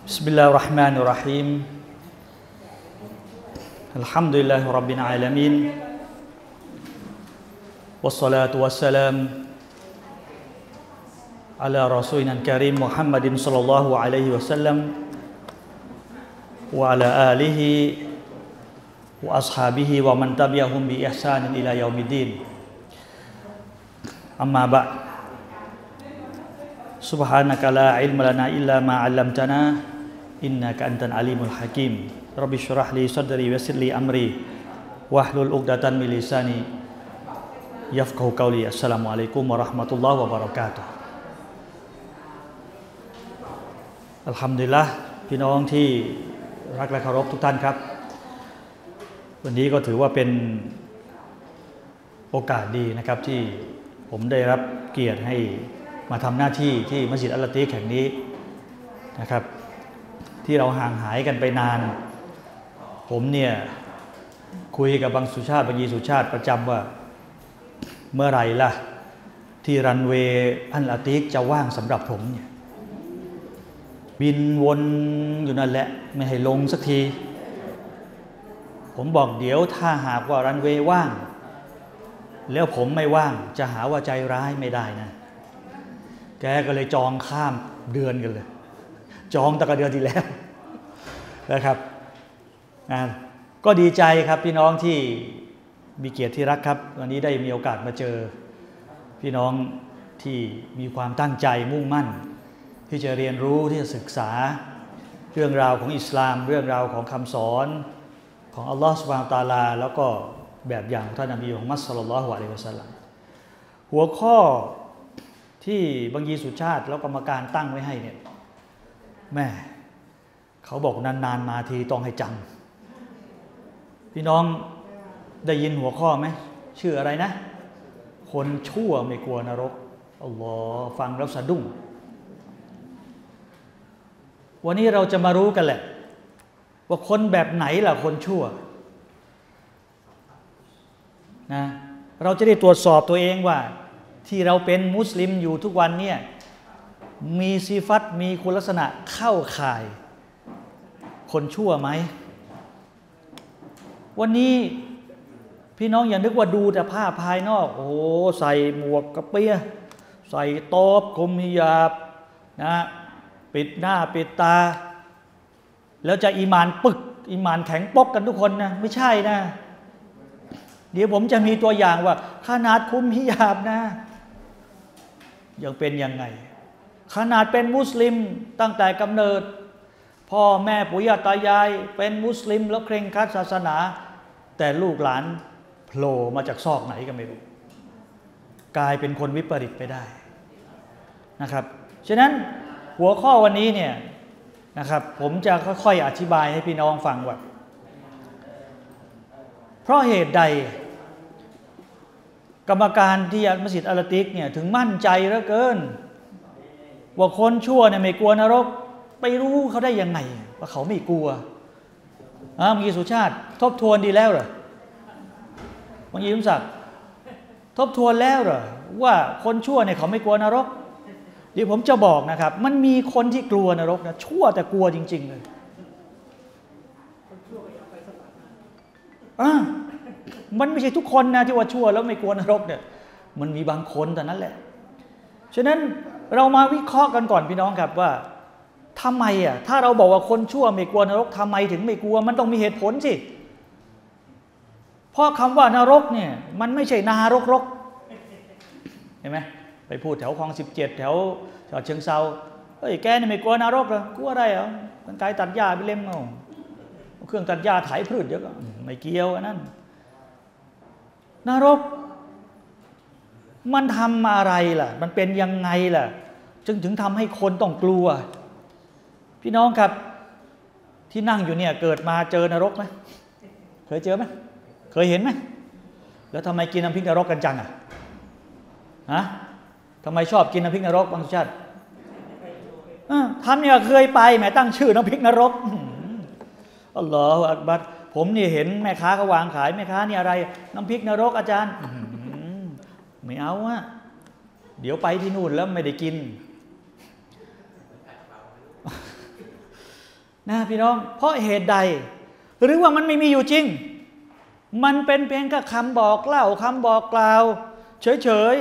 بسم الله الرحمن الرحيم الحمد لله رب العالمين والصلاة والسلام على رسولنا الكريم محمد صلى الله عليه وسلم وعلى آله وأصحابه ومن تبعهم بإحسان إلى يوم الدين أما بعد سبحانك لا علم لنا إلا ما علمتنا إنك أنت العليم الحكيم رب اشرح لي صدري ويسر لي أمري واحلل عقدة من لساني يفقهوا قولي السلام عليكم ورحمة الله وبركاتهอัลฮัมดุลิลละห์พี่น้องที่รักและเคารพทุกท่านครับวันนี้ก็ถือว่าเป็นโอกาสดีนะครับที่ผมได้รับเกียรติให้มาทำหน้าที่ที่มัสยิดอัลลาตีแห่งนี้นะครับที่เราห่างหายกันไปนานผมเนี่ยคุยกับบางสุชาติบางยีสุชาติประจำว่าเมื่อไหร่ล่ะที่รันเวย์อัลลาตีจะว่างสำหรับผมเนี่ยบินวนอยู่นั่นแหละไม่ให้ลงสักทีผมบอกเดี๋ยวถ้าหากว่ารันเวย์ว่างแล้วผมไม่ว่างจะหาว่าใจร้ายไม่ได้นะแกก็เลยจองข้ามเดือนกันเลยจองตั้งแต่เดือนที่แล้วนะครับก็ดีใจครับพี่น้องที่มีเกียรติที่รักครับวันนี้ได้มีโอกาสมาเจอพี่น้องที่มีความตั้งใจมุ่งมั่นที่จะเรียนรู้ที่จะศึกษาเรื่องราวของอิสลามเรื่องราวของคำสอนของอัลลอฮฺซุบฮานะฮูวะตะอาลาแล้วก็แบบอย่างท่านนบีมุฮัมมัดศ็อลลัลลอฮุอะลัยฮิวะซัลลัมหัวข้อที่บางยีสุชาติแล้วกรรมการตั้งไว้ให้เนี่ยแม่เขาบอกนานๆมาทีต้องให้จำพี่น้องได้ยินหัวข้อไหมชื่ออะไรนะคนชั่วไม่กลัวนรกอัลลอฮ์ฟังแล้วสะดุ้งวันนี้เราจะมารู้กันแหละว่าคนแบบไหนล่ะคนชั่วนะเราจะได้ตรวจสอบตัวเองว่าที่เราเป็นมุสลิมอยู่ทุกวันเนี่ยมีซีฟัตมีคุณลักษณะเข้าข่ายคนชั่วไหมวันนี้พี่น้องอย่านึกว่าดูแต่ผ้าภายนอกโอ้ใส่หมวกกระเปียใส่โต๊บคลุมฮิญาบนะปิดหน้าปิดตาแล้วจะอีหม่านปึกอีหม่านแข็งปกกันทุกคนนะไม่ใช่นะเดี๋ยวผมจะมีตัวอย่างว่าขนาดคลุมฮิญาบนะยังเป็นยังไงขนาดเป็นมุสลิมตั้งแต่กำเนิดพ่อแม่ปู่ย่าตายายเป็นมุสลิมแล้วเคร่งครัดศาสนาแต่ลูกหลานโผล่มาจากซอกไหนก็ไม่รู้กลายเป็นคนวิปริตไปได้นะครับฉะนั้นหัวข้อวันนี้เนี่ยนะครับผมจะค่อยๆอธิบายให้พี่น้องฟังว่าเพราะเหตุใดกรรมการที่มัสยิดอัลลาติกเนี่ยถึงมั่นใจเหลือเกินว่าคนชั่วเนี่ยไม่กลัวนรกไปรู้เขาได้ยังไงว่าเขาไม่กลัวบางทีสุชาติทบทวนดีแล้วเหรอบางทีสมศักดิ์ทบทวนแล้วเหรอว่าคนชั่วเนี่ยเขาไม่กลัวนรกเดี๋ยวผมจะบอกนะครับมันมีคนที่กลัวนรกนะชั่วแต่กลัวจริงๆเลยมันไม่ใช่ทุกคนนะที่ว่าชั่วแล้วไม่กลัวนรกเนี่ยมันมีบางคนแต่นั้นแหละฉะนั้นเรามาวิเคราะห์กันก่อนพี่น้องครับว่าทำไมถ้าเราบอกว่าคนชั่วไม่กลัวนรกทำไมถึงไม่กลัวมันต้องมีเหตุผลสิเพราะคำว่านรกเนี่ยมันไม่ใช่นารกเห็นไหมไปพูดแถวคลอง17แถวเชิงเซาเฮ้ยแกนี่ไม่กลัวนรกเหรอกลัวอะไรเหรอกันไกลตัดหญ้าไปเล่มเอาเครื่องตัดหญ้าไถพืชเยอะก็ไม่เกี่ยวอันนั้นนรกมันทำอะไรล่ะมันเป็นยังไงล่ะจึงถึงทำให้คนต้องกลัวพี่น้องครับที่นั่งอยู่เนี่ยเกิดมาเจอนรกไหมเคยเจอไหมเคยเห็นไหมแล้วทำไมกินน้ำพริกนรกกันจังทำไมชอบกินน้ำพริกนรกบางชาติทำเนี่ยเคยไปแหมตั้งชื่อน้ำพริกนรกอัลลอฮฺอักบัรผมนี่เห็นแม่ค้าเขาวางขายแม่ค้านี่อะไรน้ำพริกนรกอาจารย์ไม่เอาเดี๋ยวไปที่นู่นแล้วไม่ได้กินนะพี่น้องเพราะเหตุใดหรือว่ามันไม่มีอยู่จริงมันเป็นเพียงแค่คำบอกเล่าคำบอกกล่าวเฉย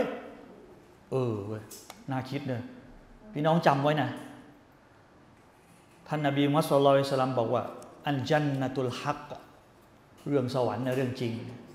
น่าคิดเลยพี่น้องจำไว้นะท่านนบีมุฮัมมัด ศ็อลลัลลอฮุอะลัยฮิวะซัลลัมบอกว่าอัลญันนะตุลฮักเรื่องสวรรค์ในเรื่องจริง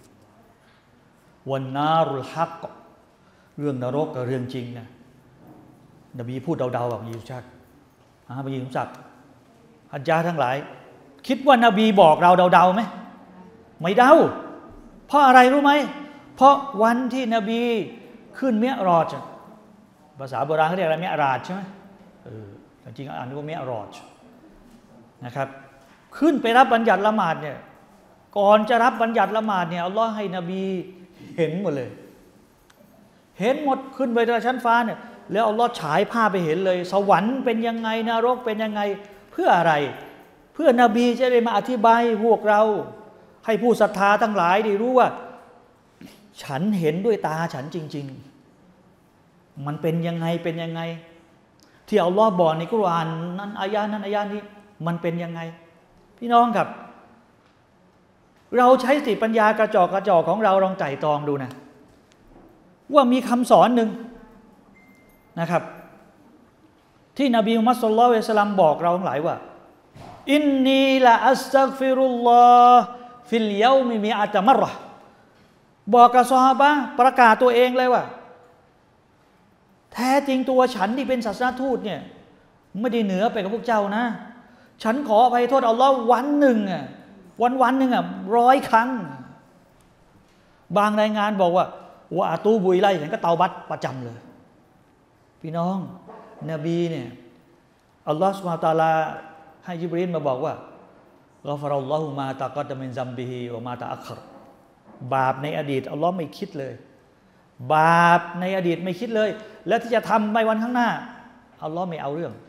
วันนารุลฮักเรื่องนรกกับเรื่องจริงนะนบีพูดเดาๆแบบยิวชัดบางทีผมจักฮัจญาทั้งหลายคิดว่านบีบอกเราเดาๆไหมไม่เดาเพราะอะไรรู้ไหมเพราะวันที่นบีขึ้นเมียรอจภาษาโบราณเขาเรียกอะไรเมียราจใช่ไหมจริงๆอ่านว่าเมียรอจนะครับขึ้นไปรับบัญญัติละหมาดเนี่ยก่อนจะรับบัญญัติละหมาดเนี่ยอัลลอฮ์ให้นบีเห็นหมดเลยเห็นหมดขึ้นไปในชั้นฟ้าเนี่ยแล้วอัลลอฮ์ฉายภาพไปเห็นเลยสวรรค์เป็นยังไงนรกเป็นยังไงเพื่ออะไรเพื่อนบีจะได้มาอธิบายพวกเราให้ผู้ศรัทธาทั้งหลายได้รู้ว่าฉันเห็นด้วยตาฉันจริงๆมันเป็นยังไงเป็นยังไงที่อัลลอฮ์บอกในกุรอานนั้นอายะนั้นอายะนี้มันเป็นยังไงพี่น้องครับเราใช้สติปัญญากระจอกของเราลองไต่ตองดูนะว่ามีคำสอนหนึ่งนะครับที่นบีมุฮัมมัด ศ็อลลัลลอฮุอะลัยฮิวะซัลลัมบอกเราทั้งหลายว่าอินนีละอัสตัฆฟิรุลลอฮ์ฟิลยอมิมิอะตะมัรเราะห์บอกกับซอฮาบะห์ประกาศตัวเองเลยว่าแท้จริงตัวฉันที่เป็นศาสนทูตเนี่ยไม่ได้เหนือไปกับพวกเจ้านะฉันขออภัยโทษอัลลอฮ์วันหนึ่งวันหนึ่ง100 ครั้งบางรายงานบอกว่าอาตูบุยไลฉันก็เตาบัตประจำเลยพี่น้องนบีเนี่ยอัลลอฮ์ซุบฮานะฮูวะตะอาลาให้ญิบรีลมาบอกว่ากอฟารัลลอฮุมาตะกัดดะมินซัมบิฮิวะมาตะอัครบาปในอดีตอัลลอฮ์ไม่คิดเลยบาปในอดีตไม่คิดเลยและที่จะทำในวันข้างหน้าอัลลอฮ์ไม่เอาเรื่อง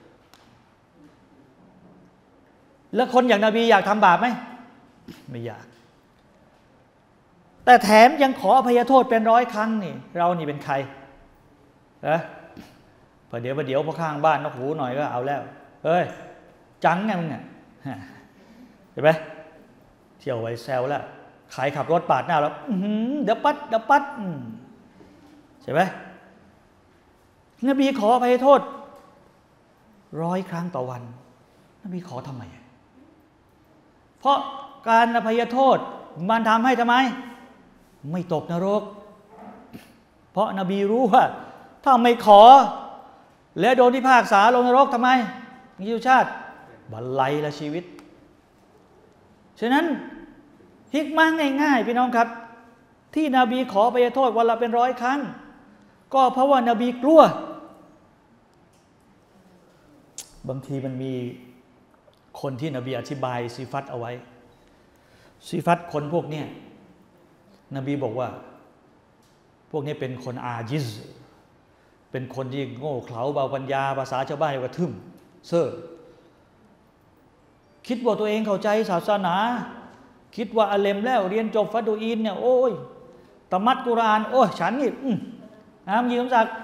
แล้วคนอย่างนบีอยากทำบาปไหมไม่อยากแต่แถมยังขออภัยโทษเป็น100 ครั้งนี่เรานี่เป็นใครเดี๋ยวพอข้างบ้านนกหูหน่อยก็เอาแล้วเฮ้ยจังไงมึงเนี่ยเห็นไหมเที่ยวไว้แซวแล้วใครขับรถปาดหน้าแล้วเดี๋ยวปัดใช่ไหมนบีขออภัยโทษ100 ครั้งต่อวันนบีขอทำไมเพราะการอภัยโทษมันทำให้ทำไมไม่ตกนรกเพราะนบีรู้ว่าถ้าไม่ขอและโดนพิพากษาลงนรกทำไมยิวชาติบันไลละชีวิตฉะนั้นฮิกมะห์ง่ายๆพี่น้องครับที่นบีขออภัยโทษวันละเป็น100 ครั้งก็เพราะว่านบีกลัวบางทีมันมีคนที่นบีอธิบายซิฟัตเอาไว้ซิฟัตคนพวกเนี้ยนบีบอกว่าพวกนี้เป็นคนอาญิซเป็นคนที่โง่เขลาเบาปัญญาภาษาชาวบ้านเรียกว่าทึ่มเซ่อคิดว่าตัวเองเข้าใจศาสนาคิดว่าอาเลมแล้วเรียนจบฟัดูอีนเนี่ยโอ้ยตะมัดกุรอานโอ้ยฉันนี่มีคำศักดิ์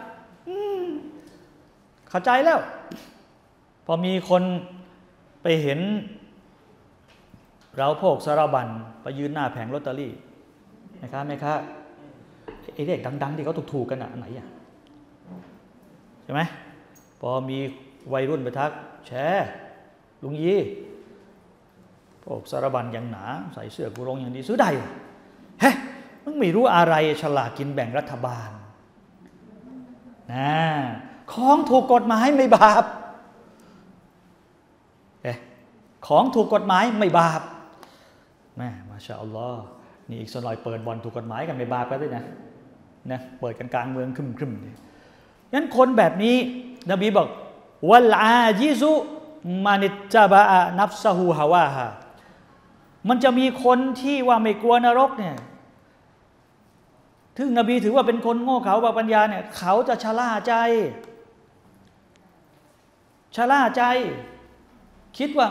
เข้าใจแล้วพอมีคนไปเห็นเราโพกสารบัญไปยืนหน้าแผงลอตเตอรี่นะครับแม่ค้าไอ้เลขดังๆที่เขาถูกๆกันอันไหนใช่ไหมพอมีวัยรุ่นไปทักแชร์ลุงยีโพกสารบัญอย่างหนาใส่เสื้อกุรงอย่างดีซื้อได้เฮ้มึงไม่รู้อะไรฉลาดกินแบ่งรัฐบาลนะของถูกกฎหมายไม่บาปของถูกกฎหมายไม่บาปแม่มาชาอัลลอฮ์นี่อีกสักหน่อยเปิดบ่อนถูกกฎหมายกันไม่บาปแล้วด้วยนะเปิดกันกลางเมืองครึมๆงั้นคนแบบนี้นบีบอกวัลอาญิซุมานิจบะนัฟซะฮูฮาวาฮามันจะมีคนที่ว่าไม่กลัวนรกเนี่ยถึงนบีถือว่าเป็นคนโง่เขลาเบาปัญญาเนี่ยเขาจะชะล่าใจคิดว่า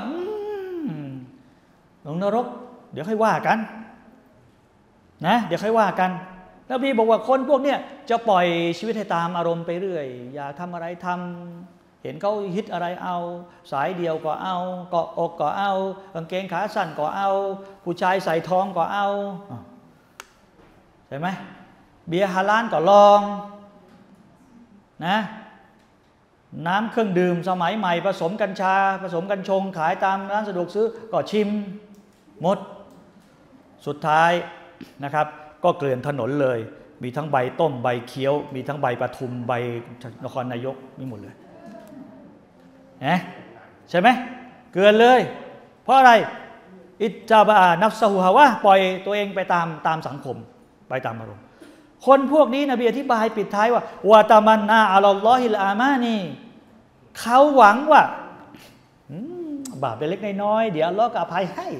ลงนรกเดี๋ยวค่อยว่ากันนะเดี๋ยวค่อยว่ากันนบีบอกว่าคนพวกเนี้ยจะปล่อยชีวิตให้ตามอารมณ์ไปเรื่อยอยากทำอะไรทเห็นเขาฮิตอะไรเอาสายเดียวก็เอาเกาะอกก็เอากางเกงขาสั้นก็เอาผู้ชายใส่ทองก็เอาใช่ไหมเบียร์ฮาลาลก็ลองนะน้ำเครื่องดื่มสมัยใหม่ผสมกัญชาผสมกัญชงขายตามร้านสะดวกซื้อก็ชิมหมดสุดท้ายนะครับก็เกลื่อนถนนเลยมีทั้งใบต้มใบเคี้ยวมีทั้งใบปทุมใบนครนายกมีหมดเลยนะใช่ไหมเกลื่อนเลยเพราะอะไรอิจจาบะนัฟซะฮูฮาวะปล่อยตัวเองไปตามสังคมไปตามอารมณ์คนพวกนี้นบีอธิบายปิดท้ายว่าวะตามันนาอัลลอฮิลอามานีเขาหวังว่าบาปเล็กน้อยเดี๋ยวอัลเลาะห์ก็อภัยให้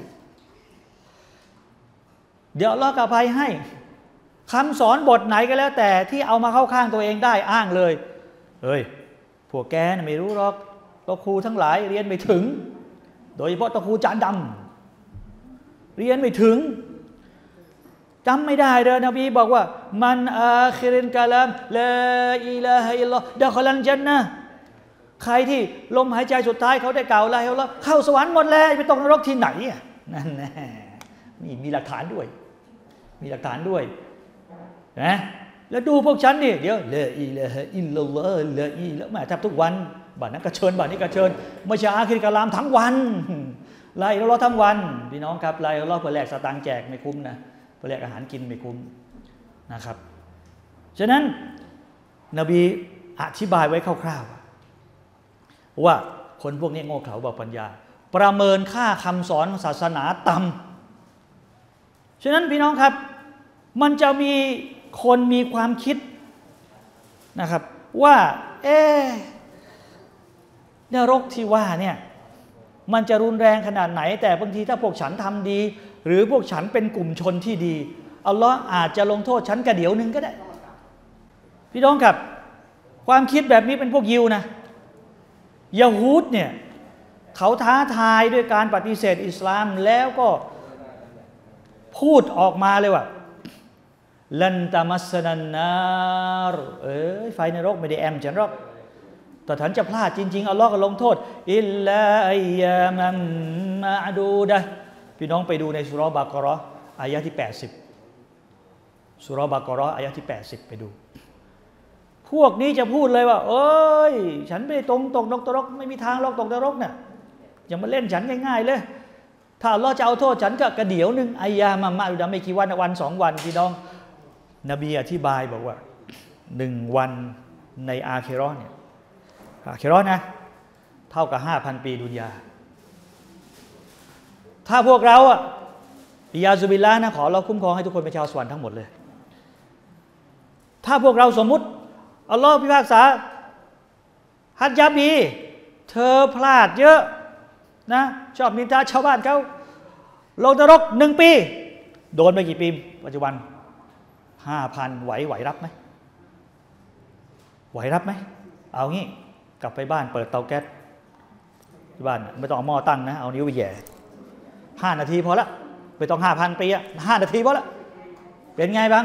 เดี๋ยวอัลเลาะห์ก็อภัยให้คำสอนบทไหนก็แล้วแต่ที่เอามาเข้าข้างตัวเองได้อ้างเลยเฮ้ยพวกแกน่ะไม่รู้หรอกตัวครูทั้งหลายเรียนไม่ถึงโดยเฉพาะตัวครูจานดำเรียนไม่ถึงจำไม่ได้เลยนบีบอกว่ามันอาคิรินกะลามลาอิลาฮะอิลลัลลอฮ์ดะคอลันญันนะห์ใครที่ลมหายใจสุดท้ายเขาได้กล่าวลาอิลาฮะอิลลัลลอฮ์เข้าสวรรค์หมดแล้วไปตกนรกที่ไหนนั่นแน่มีหลักฐานด้วยมีหลักฐานด้วยนะแล้วดูพวกฉันนี่เดี๋ยวลาอิลาฮะอิลลัลลอฮ์ลาอิลาแม่แทบทุกวันบ้านนั้นก็เชิญบ้านนี้ก็เชิญไม่ใช่อาคิรินกะลามทั้งวันลาอิลาฮะอิลลัลลอฮ์ทั้งวันพี่น้องครับลาอิลาฮะอิลลัลลอฮ์เพื่อแลกสตางค์แจกไม่คุ้มนะเพื่อแลกอาหารกินไม่คุ้มนะครับฉะนั้นนบีอธิบายไว้คร่าวๆว่าคนพวกนี้โง่เขลาเบาปัญญาประเมินค่าคำสอนศาสนาต่ำฉะนั้นพี่น้องครับมันจะมีคนมีความคิดนะครับว่านรกที่ว่าเนี่ยมันจะรุนแรงขนาดไหนแต่บางทีถ้าพวกฉันทำดีหรือพวกฉันเป็นกลุ่มชนที่ดีอัลลอฮ์อาจจะลงโทษฉันกระเดี๋ยวนึงก็ได้พี่น้องครับความคิดแบบนี้เป็นพวกยิวนะยะฮูดเนี่ยเขาท้าทายด้วยการปฏิเสธอิสลามแล้วก็พูดออกมาเลยว่าลันตามัสนันนารไฟนรกไม่ได้แอมฉันหรอกแต่ฉันจะพลาดจริงๆอัลลอฮ์ก็ลงโทษอิลลาอัยยามัมมะอดูดะพี่น้องไปดูในสุเราะห์บะเกาะฮ์อายะที่80สุเราะห์บะเกาะฮ์อายะที่80ไปดูพวกนี้จะพูดเลยว่าเอ้ยฉันไม่ได้ตกนรกไม่มีทางหรอกตกนรกเนี่ยอย่ามาเล่นฉันง่ายๆเลยถ้าอัลเลาะห์จะเอาโทษฉันก็กระเดี๋ยวนึงอายามะมะอดูดะไม่กี่วัน2 วันพี่น้องนบีอธิบายบอกว่า1 วันในอาคิเราะห์เนี่ยอาคิเราะห์นะเท่ากับ 5,000 ปีดุนยาถ้าพวกเราอิยาซุบิลลาห์นะขอเราคุ้มครองให้ทุกคนเป็นชาวสวรรค์ทั้งหมดเลยถ้าพวกเราสมมุติอัลลอฮ์พิพากษาฮัจญาบีเธอพลาดเยอะนะชอบนินทาชาวบ้านเขาลงนรก1 ปีโดนไปกี่ปีปัจจุบัน 5,000 ไหวรับไหมไหวรับไหมเอางี้กลับไปบ้านเปิดเตาแก๊สที่บ้านไม่ต้องเอาหม้อตั้งนะเอานิ้วไปแย่5 นาทีพอละไม่ต้อง 5,000 ปี5 นาทีพอละเป็นไงบ้าง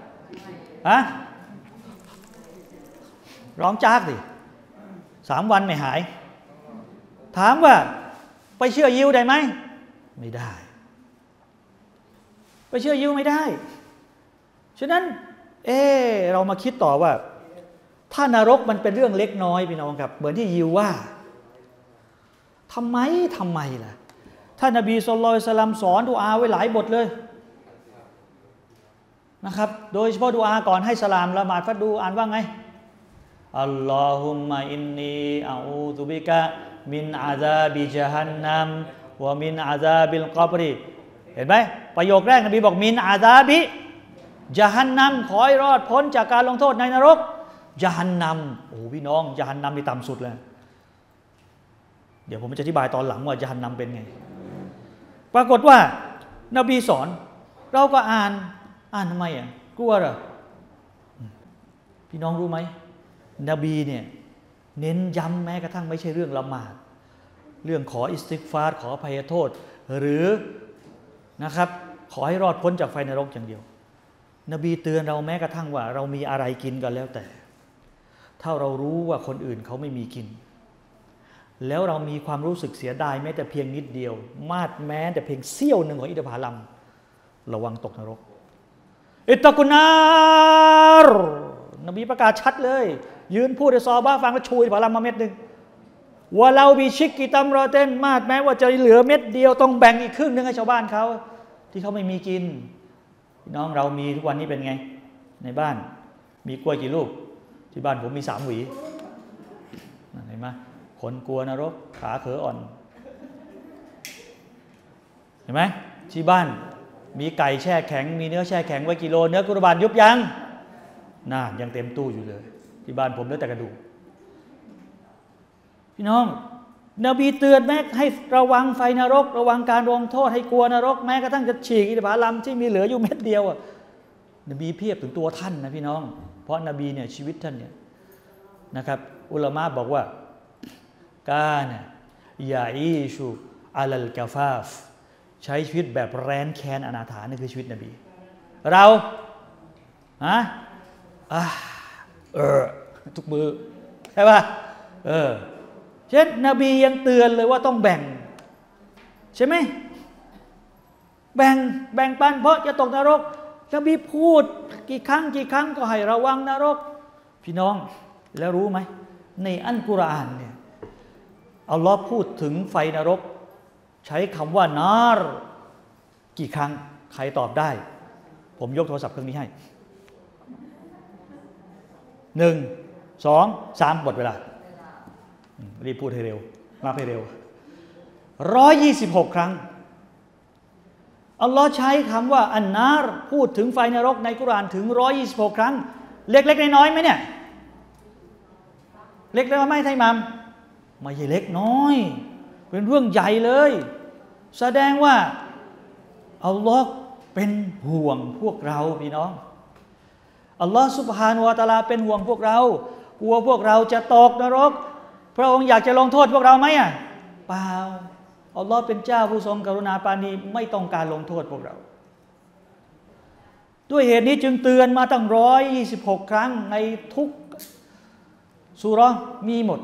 ร้องจากดิ3 วันไม่หายถามว่าไปเชื่อยิวได้ไหมไม่ได้ไปเชื่อยิวไม่ได้ฉะนั้นเรามาคิดต่อว่าถ้านรกมันเป็นเรื่องเล็กน้อยพี่น้องครับเหมือนที่ยิวว่าทำไมล่ะท่านนบีศ็อลลัลลอฮุอะลัยฮิวะซัลลัมสอนดุอาไว้หลายบทเลยนะครับโดยเฉพาะดุอาก่อนให้สลามละหมาดฟัดดูอ่านว่าไงอัลลอฮุมมะอินนีอะอูซุบิกะมินอาซาบิญะฮันนัมวะมินอาซาบิลกอบริเห็นไหมประโยคแรกนบีบอกมินอาซาบิญะฮันนัมขอให้รอดพ้นจากการลงโทษในนรกญะฮันนัมโอ้พี่น้องญะฮันนัมนี่ต่ำสุดเลยเดี๋ยวผมจะอธิบายตอนหลังว่าญะฮันนัมเป็นไงปรากฏว่านบีสอนเราก็อ่านทำไมกลัวเหรอพี่น้องรู้ไหมนบีเนี่ยเน้นย้ำแม้กระทั่งไม่ใช่เรื่องละหมาดเรื่องขออิสติฆฟารขออภัยโทษหรือนะครับขอให้รอดพ้นจากไฟนรกอย่างเดียวนบีเตือนเราแม้กระทั่งว่าเรามีอะไรกินก็แล้วแต่ถ้าเรารู้ว่าคนอื่นเขาไม่มีกินแล้วเรามีความรู้สึกเสียดายแม้แต่เพียงนิดเดียวแม้แต่เพียงเสี้ยวหนึ่งของอิทธิพาลัมระวังตกนรกอิตตะกุนารนบีประกาศชัดเลยยืนพูดให้ซอฮาบะห์ฟังแล้วชูอิทธิพาลัมมาเม็ดหนึ่งว่าเราบีชิกกิตัมรอเต้นแม้ว่าจะเหลือเม็ดเดียวต้องแบ่งอีกครึ่งนึงให้ชาวบ้านเขาที่เขาไม่มีกินพี่น้องเรามีทุกวันนี้เป็นไงในบ้านมีกล้วยกี่ลูกที่บ้านผมมี3 หวีเห็นไหมคนกลัวนรกขาเขออ่อนเห็นไหมที่บ้านมีไก่แช่แข็งมีเนื้อแช่แข็งไว้กิโลเนื้อกุรบานยุบยังน่ายังเต็มตู้อยู่เลยที่บ้านผมเหลือแต่กระดูกพี่น้องนบีเตือนแม้ให้ระวังไฟนรกระวังการลงโทษให้กลัวนรกแม้กระทั่งจะฉีกอิทธิพาลัมที่มีเหลืออยู่เม็ดเดียวนบีเพียบถึงตัวท่านนะพี่น้องเพราะนบีเนี่ยชีวิตท่านเนี่ยนะครับอุลามะบอกว่ากานะยาอีชูอัลลกาฟาฟใช้ชีวิตแบบแร้นแค้นอนาถานี่คือชีวิตนบีเราทุกมือใช่ป่ะเช่นนบียังเตือนเลยว่าต้องแบ่งใช่ไหมแบ่งปันเพราะจะตกนรกนบีพูดกี่ครั้งก็ให้ระวังนรกพี่น้องแล้วรู้ไหมในอัลกุรอานเนี่ยอัลลอฮ์พูดถึงไฟนรกใช้คำว่านารกี่ครั้งใครตอบได้ผมยกโทรศัพท์เครื่องนี้ให้1 2 3หมดเวลารีบพูดให้เร็วมาให้เร็ว126 ครั้งอัลลอฮ์ใช้คำว่าอันนารพูดถึงไฟนรกในกุรอานถึง126 ครั้งเล็กๆน้อยๆไหมเนี่ยเล็กๆไหมท่านอิหม่ามไม่ใช่เล็กน้อยเป็นเรื่องใหญ่เลยแสดงว่าอัลลอฮ์เป็นห่วงพวกเราพี่น้องอัลลอฮ์ซุบฮานะฮูวะตะอาลาเป็นห่วงพวกเรากลัวพวกเราจะตกนรกพระองค์อยากจะลงโทษพวกเราไหมเปล่าอัลลอฮ์เป็นเจ้าผู้ทรงกรุณาปราณีไม่ต้องการลงโทษพวกเราด้วยเหตุนี้จึงเตือนมาตั้ง126 ครั้งในทุกซูเราะห์มีหมด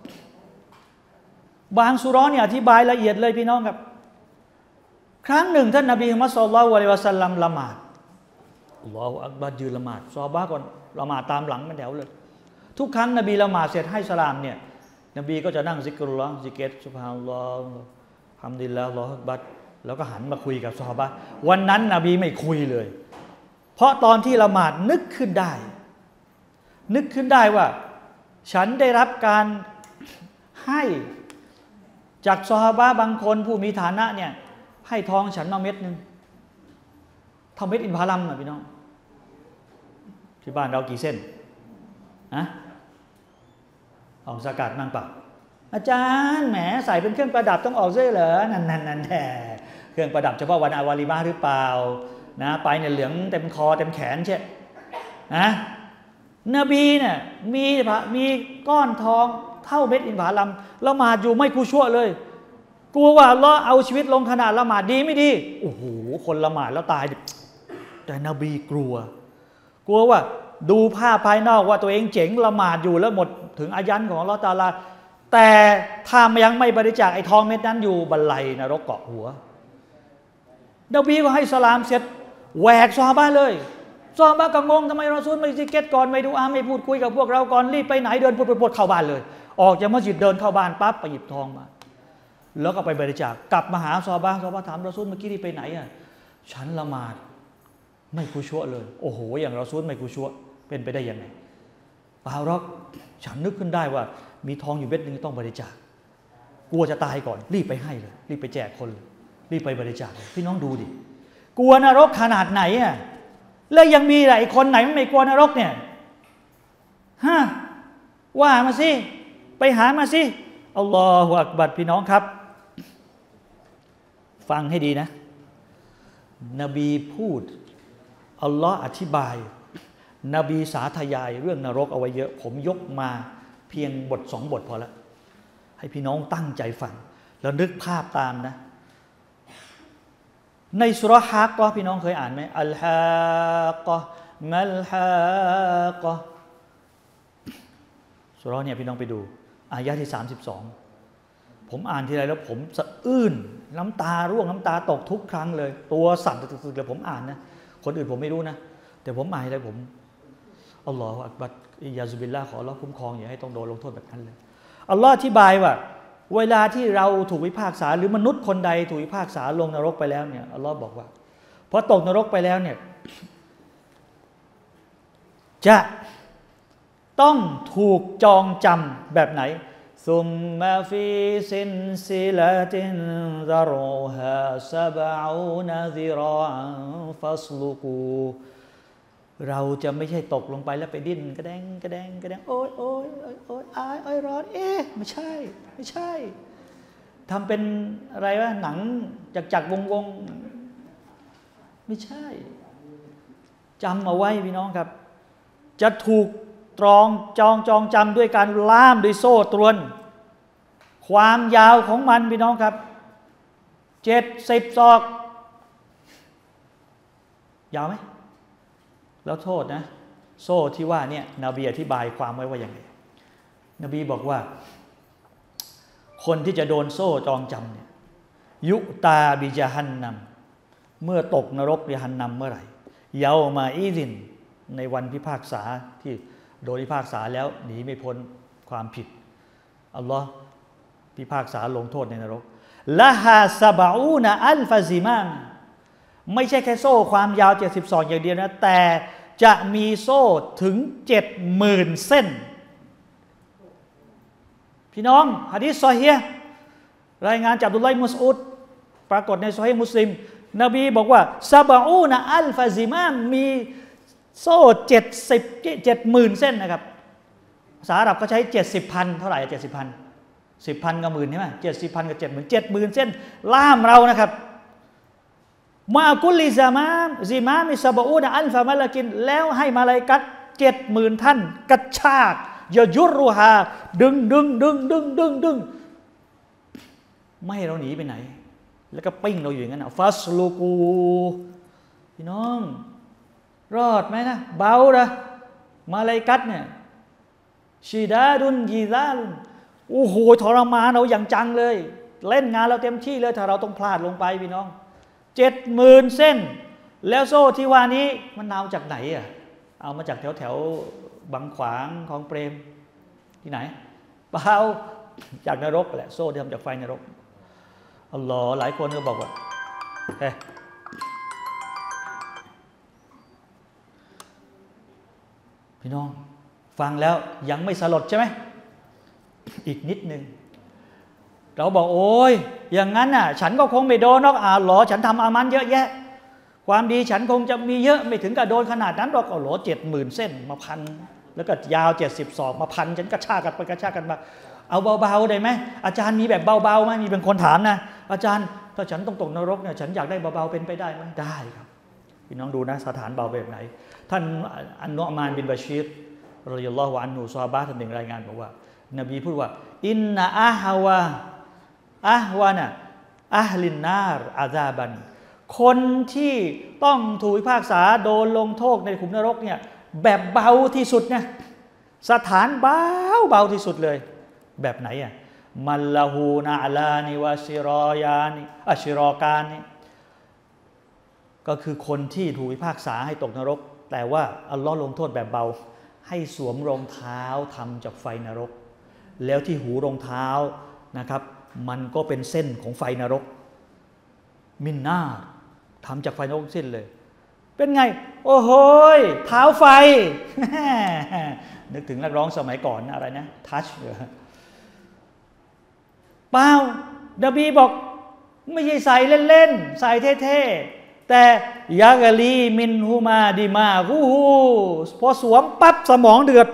บางซูเราะห์เนี่ยอธิบายละเอียดเลยพี่น้องครับครั้งหนึ่งท่านนบีมุฮัมมัด ศ็อลลัลลอฮุอะลัยฮิวะซัลลัมละหมาดอัลลอฮฺอักบัรยืนละหมาดซอฮาบะห์ก่อนละหมาดตามหลังเป็นแถวเลยทุกครั้งนบีละหมาดเสร็จให้สลามเนี่ยนบีก็จะนั่งซิกรุลลอฮ์ซิกเกตซุบฮานัลลอฮ์ฮัมดุลิลลาฮ์อัลลอฮฺอักบัรแล้วก็หันมาคุยกับซอฮาบะห์วันนั้นนบีไม่คุยเลยเพราะตอนที่ละหมาดนึกขึ้นได้ว่าฉันได้รับการให้จากซอฮาบะห์บางคนผู้มีฐานะเนี่ยให้ทองฉันมาเม็ดนึงทำเม็ดอินทผลัมนะพี่น้องที่บ้านเรากี่เส้นออกสกัดมั่งเปล่าอาจารย์แหมใส่เป็นเครื่องประดับต้องออกด้วยเหรอนั่นแท้เครื่องประดับเฉพาะวันอาวาลิมาหรือเปล่านะไปเนี่ยเหลืองเต็มคอเต็มแขนใช่นบีเนี่ยมีก้อนทองเท่าเม็ดอินทผลัมละหมาดอยู่ไม่กูชั่วเลยกลัวว่าอัลเลาะห์เอาชีวิตลงขนาดละหมาดดีไม่ดีโอ้โหคนละหมาดแล้วตายแต่นบีกลัวว่าดูภาพภายนอกว่าตัวเองเจ๋งละหมาดอยู่แล้วหมดถึงอายันของอัลเลาะห์ตะอาลาแต่ถ้ายังไม่บริจาคไอ้ทองเม็ดนั้นอยู่บันไลนรกเกาะหัวนบีก็ให้สลามเสร็จแหวกซอฮาบะห์เลยซอฮาบะห์ก็งงทำไมรอซูลไม่ซิกเก็ตก่อนไม่ดูอาไม่พูดคุยกับพวกเราก่อนรีบไปไหนเดินปวดเข้าบ้านเลยออกจากมัสยิดเดินเข้าบ้านปั๊บไปหยิบทองมาแล้วก็ไปบริจาคกลับมาหาซอฮาบะห์ถามรอซูลเมื่อกี้นี่ไปไหนฉันละหมาดไม่กุชัวเลยโอ้โหอย่างรอซูลไม่กุชัวเป็นไปได้ยังไงเปล่าหรอกฉันนึกขึ้นได้ว่ามีทองอยู่เม็ดนึงต้องบริจาคกลัวจะตายก่อนรีบไปให้เลยรีบไปแจกคนรีบไปบริจาคพี่น้องดูดิกลัวนรกขนาดไหนแล้วยังมีหลายคนไหนไม่กลัวนรกเนี่ยว่ามาสิไปหามาสิอัลลอฮฺอักบัรพี่น้องครับฟังให้ดีนะนบีพูดอัลลอฮฺอธิบายนบีสาธยายเรื่องนรกเอาไว้เยอะผมยกมาเพียงบท2 บทพอแล้วให้พี่น้องตั้งใจฟังแล้วนึกภาพตามนะในสุเราะห์ฮักก็พี่น้องเคยอ่านไหมอัลฮากะมัลฮากะสุเราะห์เนี่ยพี่น้องไปดูอายะที่32 ผมอ่านทีไรแล้วผมสะอื้นน้ำตาร่วงน้ำตาตกทุกครั้งเลยตัวสั่นตึกๆเลยผมอ่านนะคนอื่นผมไม่รู้นะแต่ผมอ่านอะไรผมอัลลอฮฺอักบัรอิยาซุบิลลาห์ขออัลลอฮ์คุ้มครองอย่าให้ต้องโดนลงโทษแบบนั้นเลยอัลลอฮ์อธิบายว่าเวลาที่เราถูกพิพากษาหรือมนุษย์คนใดถูกพิพากษาลงนรกไปแล้วเนี่ยอัลลอฮ์บอกว่าพอตกนรกไปแล้วเนี่ยจะต้องถูกจองจำแบบไหนซุมมาฟีซินซิลาตินซารูฮาซะบะอูนซิราอันฟัสลุกูเราจะไม่ใช่ตกลงไปแล้วไปดิ้นกระแดงกระแดงกระแดงโอ๊ยโอ๊ยโอ๊ยอายโอ๊ยร้อนไม่ใช่ทำเป็นอะไรวะหนังจักวงไม่ใช่จำเอาไว้พี่น้องครับจะถูกตรองจองจำด้วยการล่ามด้วยโซ่ตรวนความยาวของมันพี่น้องครับ70 ศอกยาวไหมแล้วโทษนะโซ่ที่ว่าเนี่ยนบีอธิบายความไว้ว่าอย่างไรนบีบอกว่าคนที่จะโดนโซ่จองจำเนี่ยยุตาบิจฮันนัมเมื่อตกนรกบิฮันนัมเมื่อไหร่เยามาอีซินในวันพิพากษาที่โดนพิพากษาแล้วหนีไม่พ้นความผิดอัลลอฮ์พิพากษาลงโทษในนรกละฮาซาบะอูนะอัลฟาซิมานไม่ใช่แค่โซ่ความยาว72อย่างเดียวนะแต่จะมีโซ่ถึง 70,000 เส้นพี่น้องหะดีษซอฮีฮ์รายงานจากอับดุลลอฮ์อิบนุมัสอูดปรากฏในซอฮีฮ์มุสลิมนบีบอกว่าซาบะอูนะอัลฟาซิมานมีโซ่70,000 เส้นนะครับภาษาอาหรับเขาใช้70,000เท่าไหร่70,000 10,000กับหมื่นใช่ไหม70,000กับ70,000 เส้นล่ามเรานะครับมากุลิซามามซิมามิซาบอูนะอัลฟามาลากินแล้วให้มาลาอิกัต70,000 ท่านกระชากยายุรุฮาดึงไม่ให้เราหนีไปไหนแล้วก็ปิ้งเราอยู่อย่างนั้นนะฟัสลูกูพี่น้องรอดไหมนะเบานะมาลาอิกัตเนี่ยชีดาดุนกีซาลุนโอ้โหทรมานเราอย่างจังเลยเล่นงานเราเต็มที่เลยถ้าเราต้องพลาดลงไปพี่น้อง70,000 เส้นแล้วโซ่ที่ว่านี้มันเอาจากไหนอ่ะเอามาจากแถวบางขวางของเปรมที่ไหนเปล่าจากนรกแหละโซ่ที่ทำจากไฟนรกอัลลอฮ์หลายคนก็บอกว่าพี่น้องฟังแล้วยังไม่สลดใช่ไหมอีกนิดนึงเราบอกโอ้ยอย่างนั้นน่ะฉันก็คงไม่โดนหรอกหรอฉันทำอามันเยอะแยะความดีฉันคงจะมีเยอะไม่ถึงกับโดนขนาดนั้นหรอกหรอ70,000 เส้นมาพันแล้วก็ยาว70 ศอกมาพันฉันกระชากกันไปกระชากกันมาเอาเบาๆได้ไหมอาจารย์มีแบบเบาๆไหมมีเป็นคนถามนะอาจารย์ถ้าฉันต้องตกนรกเนี่ยฉันอยากได้เบาๆเป็นไปได้ไหมได้ครับพี่น้องดูนะสถานเบาแบบไหนท่านอันนุอ์มานบินบาชีรรอฎิยัลลอฮุอันฮุซอฮาบะห์ท่านหนึ่งรายงานบอกว่านบีพูดว่าอินนะอะฮวานะอะฮลินนารอาซาบันคนที่ต้องถูกพิพากษาโดนลงโทษในขุมนรกเนี่ยแบบเบาที่สุดนะสถานเบาที่สุดเลยแบบไหนอ่ะมัลลาฮูนาลานิวะชิรอยานิชิรอกานิก็คือคนที่ถูกพิพากษาให้ตกนรกแต่ว่าอัลลอฮ์ลงโทษแบบเบาให้สวมรองเท้าทำจากไฟนรกแล้วที่หูรองเท้านะครับมันก็เป็นเส้นของไฟนรกมินนาทำจากไฟนรกเส้นเลยเป็นไงโอ้โหเท้าไฟ นึกถึงนักร้องสมัยก่อนอะไรนะทัชเปล่านบีบอกไม่ใช่ใส่เล่นๆใส่เท่ๆแต่ยากะลีมินฮูมาดีมาฮูพอสวมปั๊บสมองเดือด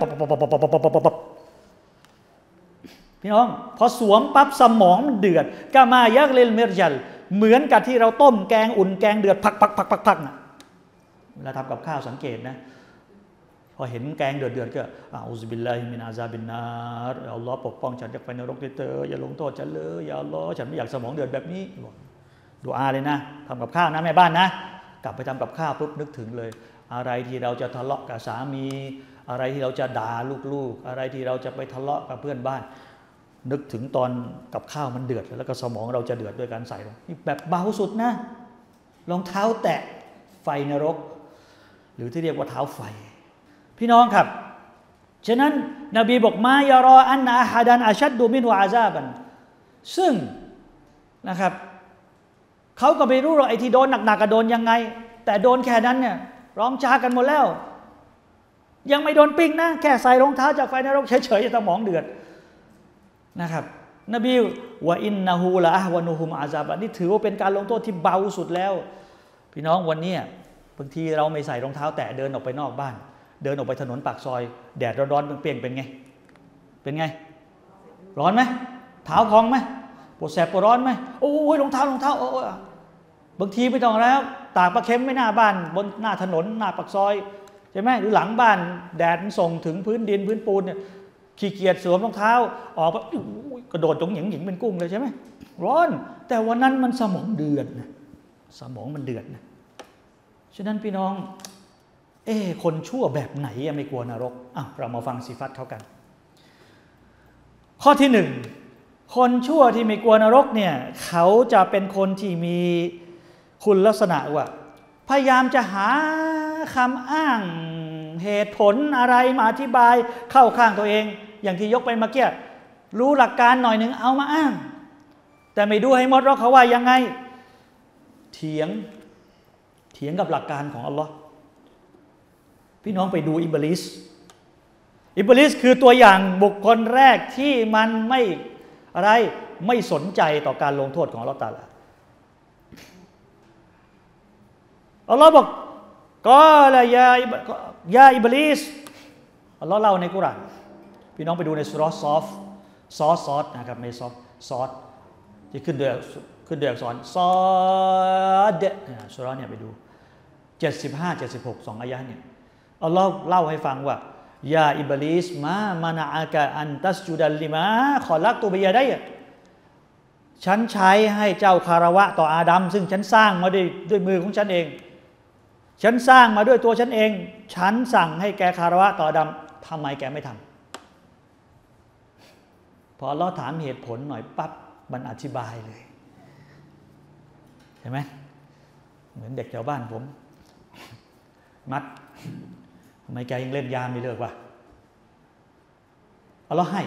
พี่น้องพอสวมปั๊บสมองมันเดือดกามายักเลลเมรจัลเหมือนกับที่เราต้มแกงอุ่นแกงเดือดพักนะเวลาทำกับข้าวสังเกตนะพอเห็นแกงเดือดก็อูซุบิลลาฮิมินอาซาบินนารอัลลอฮ์ปกป้องฉันจากไฟนรกเถิดอย่าลงโทษฉันเลยอย่าอัลลอฮ์ฉันไม่อยากสมองเดือดแบบนี้ดุอาเลยนะทำกับข้าวนะแม่บ้านนะกลับไปทำกับข้าวปุ๊บนึกถึงเลยอะไรที่เราจะทะเลาะกับสามีอะไรที่เราจะด่าลูกๆอะไรที่เราจะไปทะเลาะกับเพื่อนบ้านนึกถึงตอนกับข้าวมันเดือดแล้วก็สมองเราจะเดือดด้วยการใส่ลงนี่แบบเบาสุดนะรองเท้าแตะไฟนรกหรือที่เรียกว่าเท้าไฟพี่น้องครับฉะนั้นนบีบอกมายารออันนะอะฮัดันอัชัดดูมินวะอาซาบันซึ่งนะครับเขาก็ไม่รู้หรอกไอ้ที่โดนหนักๆก็โดนยังไงแต่โดนแค่นั้นเนี่ยร้องจ้ากันหมดแล้วยังไม่โดนปิ้งนะแค่ใส่รองเท้าจากไฟนรกเฉยๆสมองเดือดนะครับนบีวะอินนะฮูละอะฮวะนุฮุมอาซาบันนี่ถือว่าเป็นการลงโทษที่เบาสุดแล้วพี่น้องวันนี้บางทีเราไม่ใส่รองเท้าแตะเดินออกไปนอกบ้านเดินออกไปถนนปากซอยแดดร้อนๆเปรี้ยงๆเป็นไงร้อนไหมเท้าพองไหมปวดแสบปวดร้อนไหมโอ้ยรองเท้าโอ้บางทีไม่ต้องแล้วตากปลาเค็มไม่หน้าบ้านบนหน้าถนนหน้าปากซอยใช่ไหมหรือหลังบ้านแดดมันส่งถึงพื้นดินพื้นปูนเนี่ยขี้เกียจสวมรองเท้าออกไปกระโดดจงหญิงเป็นกุ้งเลยใช่ไหมร้อนแต่วันนั้นมันสมองเดือดนะสมองมันเดือดนะฉะนั้นพี่น้องคนชั่วแบบไหนไม่กลัวนรกเรามาฟังสิฟัตเขากันข้อที่หนึ่งคนชั่วที่ไม่กลัวนรกเนี่ยเขาจะเป็นคนที่มีคุณลักษณะว่าพยายามจะหาคำอ้างเหตุผลอะไรมาอธิบายเข้าข้างตัวเองอย่างที่ยกไปเมื่อกี้รู้หลักการหน่อยหนึ่งเอามาอ้างแต่ไม่ดูให้หมดว่าเขาว่ายังไงเถียงกับหลักการของอัลลอฮ์พี่น้องไปดูอิบลิสคือตัวอย่างบุคคลแรกที่มันไม่สนใจต่อการลงโทษของอัลลอฮ์ตะอาลาอัลลอฮ์บอกก็ละยาอิบลิสอัลลอฮ์เล่าในกุรอานพี่น้องไปดูในสุเราะห์ซอดนะครับไม่ซอดที่ขึ้นด้วยอักษรซอดสุเราะห์เนี่ยไปดู75-76 2อายะห์เนี่ยอัลลอฮ์เล่าให้ฟังว่ายาอิบลิสมามานะอากะอันตัสจุดัลลิมาขอลักตุบิยาได้ฉันใช้ให้เจ้าคารวะต่ออาดัมซึ่งฉันสร้างมาด้วยมือของฉันเองฉันสร้างมาด้วยตัวฉันเองฉันสั่งให้แกคารวะต่ออาดัมทำไมแกไม่ทำพออัลลอฮ์ถามเหตุผลหน่อยปั๊บมันอธิบายเลยเห็นไหมเหมือนเด็กแถวบ้านผมมัดทำไมแกยังเล่นยามไม่เลิกวะอัลลอฮ์ให้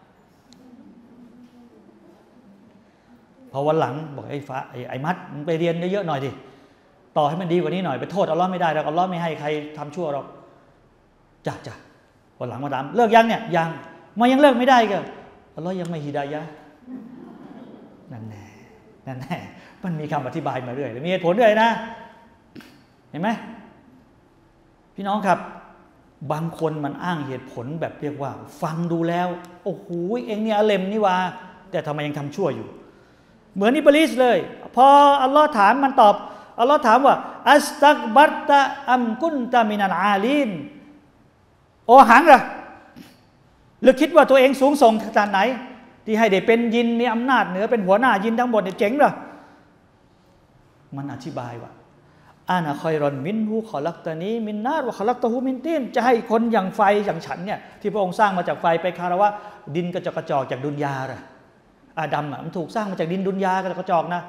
พอวันหลังบอกไอ้มัดมึงไปเรียนเยอะๆหน่อยดิต่อให้มันดีกว่านี้หน่อยไปโทษอัลลอฮ์ไม่ได้หรอกอัลลอฮ์ไม่ให้ใครทำชั่วหรอกจ้ะวันหลังมาถามเลิกยังเนี่ยยังเลิกไม่ได้ก็อัลลอฮ์ยังไม่ฮิดายะห์นั่นแน่มันมีคำอธิบายมาเรื่อยมีเหตุผลด้วยนะเห็นไหมพี่น้องครับบางคนมันอ้างเหตุผลแบบเรียกว่าฟังดูแล้วโอ้โหเองเนี่ยอาเลมนี่ว่าแต่ทำไมยังทำชั่วอยู่เหมือนอิบลิสเลยพออัลลอฮ์ถามมันตอบอัลลอฮ์ถามว่าอัสตักบัรตะอัมกุนตะมินัลอาลีนโอหังเหรอหรือคิดว่าตัวเองสูงส่งขนาดไหนที่ให้ได้เป็นยินมีอำนาจเหนือเป็นหัวหน้ายินทั้งหมดเนี่ยเจ๋งเหรอมันอธิบายว่าอานะคอยรอนมินหูขอลักตะนี้มินนาร์วะขอลักตะหูมินตีนจะให้คนอย่างไฟอย่างฉันเนี่ยที่พระองค์สร้างมาจากไฟไปคารวะดินกระจอกจากดุนยาเหรออาดัมมันถูกสร้างมาจากดินดุนยากระจอกนะ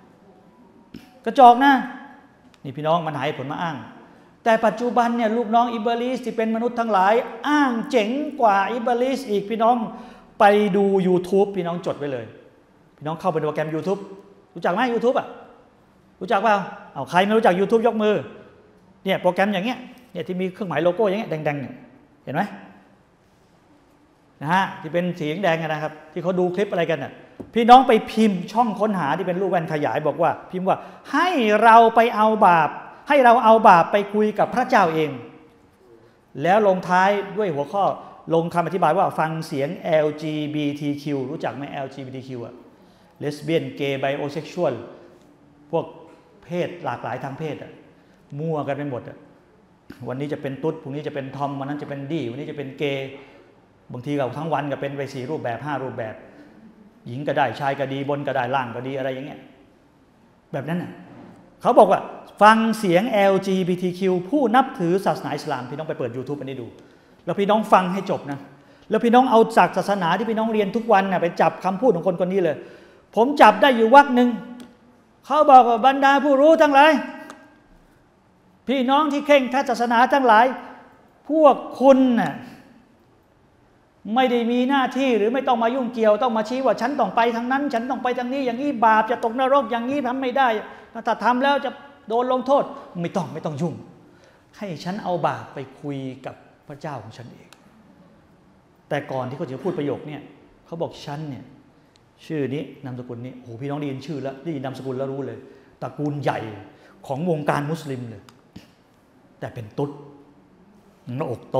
นี่พี่น้องมันหายผลมาอ้างแต่ปัจจุบันเนี่ยลูกน้องอิบลิสที่เป็นมนุษย์ทั้งหลายอ้างเจ๋งกว่าอิบลิสอีกพี่น้องไปดู YouTube พี่น้องจดไว้เลยพี่น้องเข้าไปในโปรแกรม YouTube รู้จักไหม YouTube อ่ะรู้จักเปล่าเอาใครไม่รู้จัก YouTube ยกมือเนี่ยโปรแกรมอย่างเงี้ยเนี่ยที่มีเครื่องหมายโลโก้อย่างเงี้ยแดงๆเนี่ยเห็นไหมนะฮะที่เป็นสีแดงนะครับที่เขาดูคลิปอะไรกันน่ะพี่น้องไปพิมพ์ช่องค้นหาที่เป็นรูปแว่นขยายบอกว่าพิมพ์ว่าให้เราเอาบาปไปคุยกับพระเจ้าเองแล้วลงท้ายด้วยหัวข้อลงคำอธิบายว่าฟังเสียง LGBTQ รู้จักไหม LGBTQ อ่ะ Lesbian Gay Bisexual พวกเพศหลากหลายทางเพศอ่ะมั่วกันไปหมดอ่ะวันนี้จะเป็นตุ๊ดพรุ่งนี้จะเป็นทอมวันนั้นจะเป็นดี้วันนี้จะเป็นเกย์บางทีเราทั้งวันก็เป็นไป4รูปแบบ5รูปแบบหญิงก็ได้ชายก็ดีบนก็ได้ล่างก็ดีอะไรอย่างเงี้ยแบบนั้นน่ะเขาบอกว่าฟังเสียง LGBTQ ผู้นับถือศาสนาอิสลามพี่น้องไปเปิด YouTube อันนี้ดูแล้วพี่น้องฟังให้จบนะแล้วพี่น้องเอาจากศาสนาที่พี่น้องเรียนทุกวันน่ะไปจับคำพูดของคนคนนี้เลยผมจับได้อยู่วรรคหนึ่งเขาบอกว่าบรรดาผู้รู้ทั้งหลายพี่น้องที่เคร่งศาสนาทั้งหลายพวกคุณน่ะไม่ได้มีหน้าที่หรือไม่ต้องมายุ่งเกี่ยวต้องมาชี้ว่าฉันต้องไปทางนั้นฉันต้องไปทางนี้อย่างนี้บาปจะตกนรกอย่างนี้ทำไม่ได้ถ้าทำแล้วจะโดนลงโทษไม่ต้องยุ่งให้ฉันเอาบาปไปคุยกับพระเจ้าของฉันเองแต่ก่อนที่เขาจะพูดประโยคเนี่ยเขาบอกฉันเนี่ยชื่อนี้นามสกุลนี้โอ้พี่น้องได้ยินชื่อแล้วได้ยินนามสกุลแล้วรู้เลยตระกูลใหญ่ของวงการมุสลิมเลยแต่เป็นตุ๊ดหน้าอกโต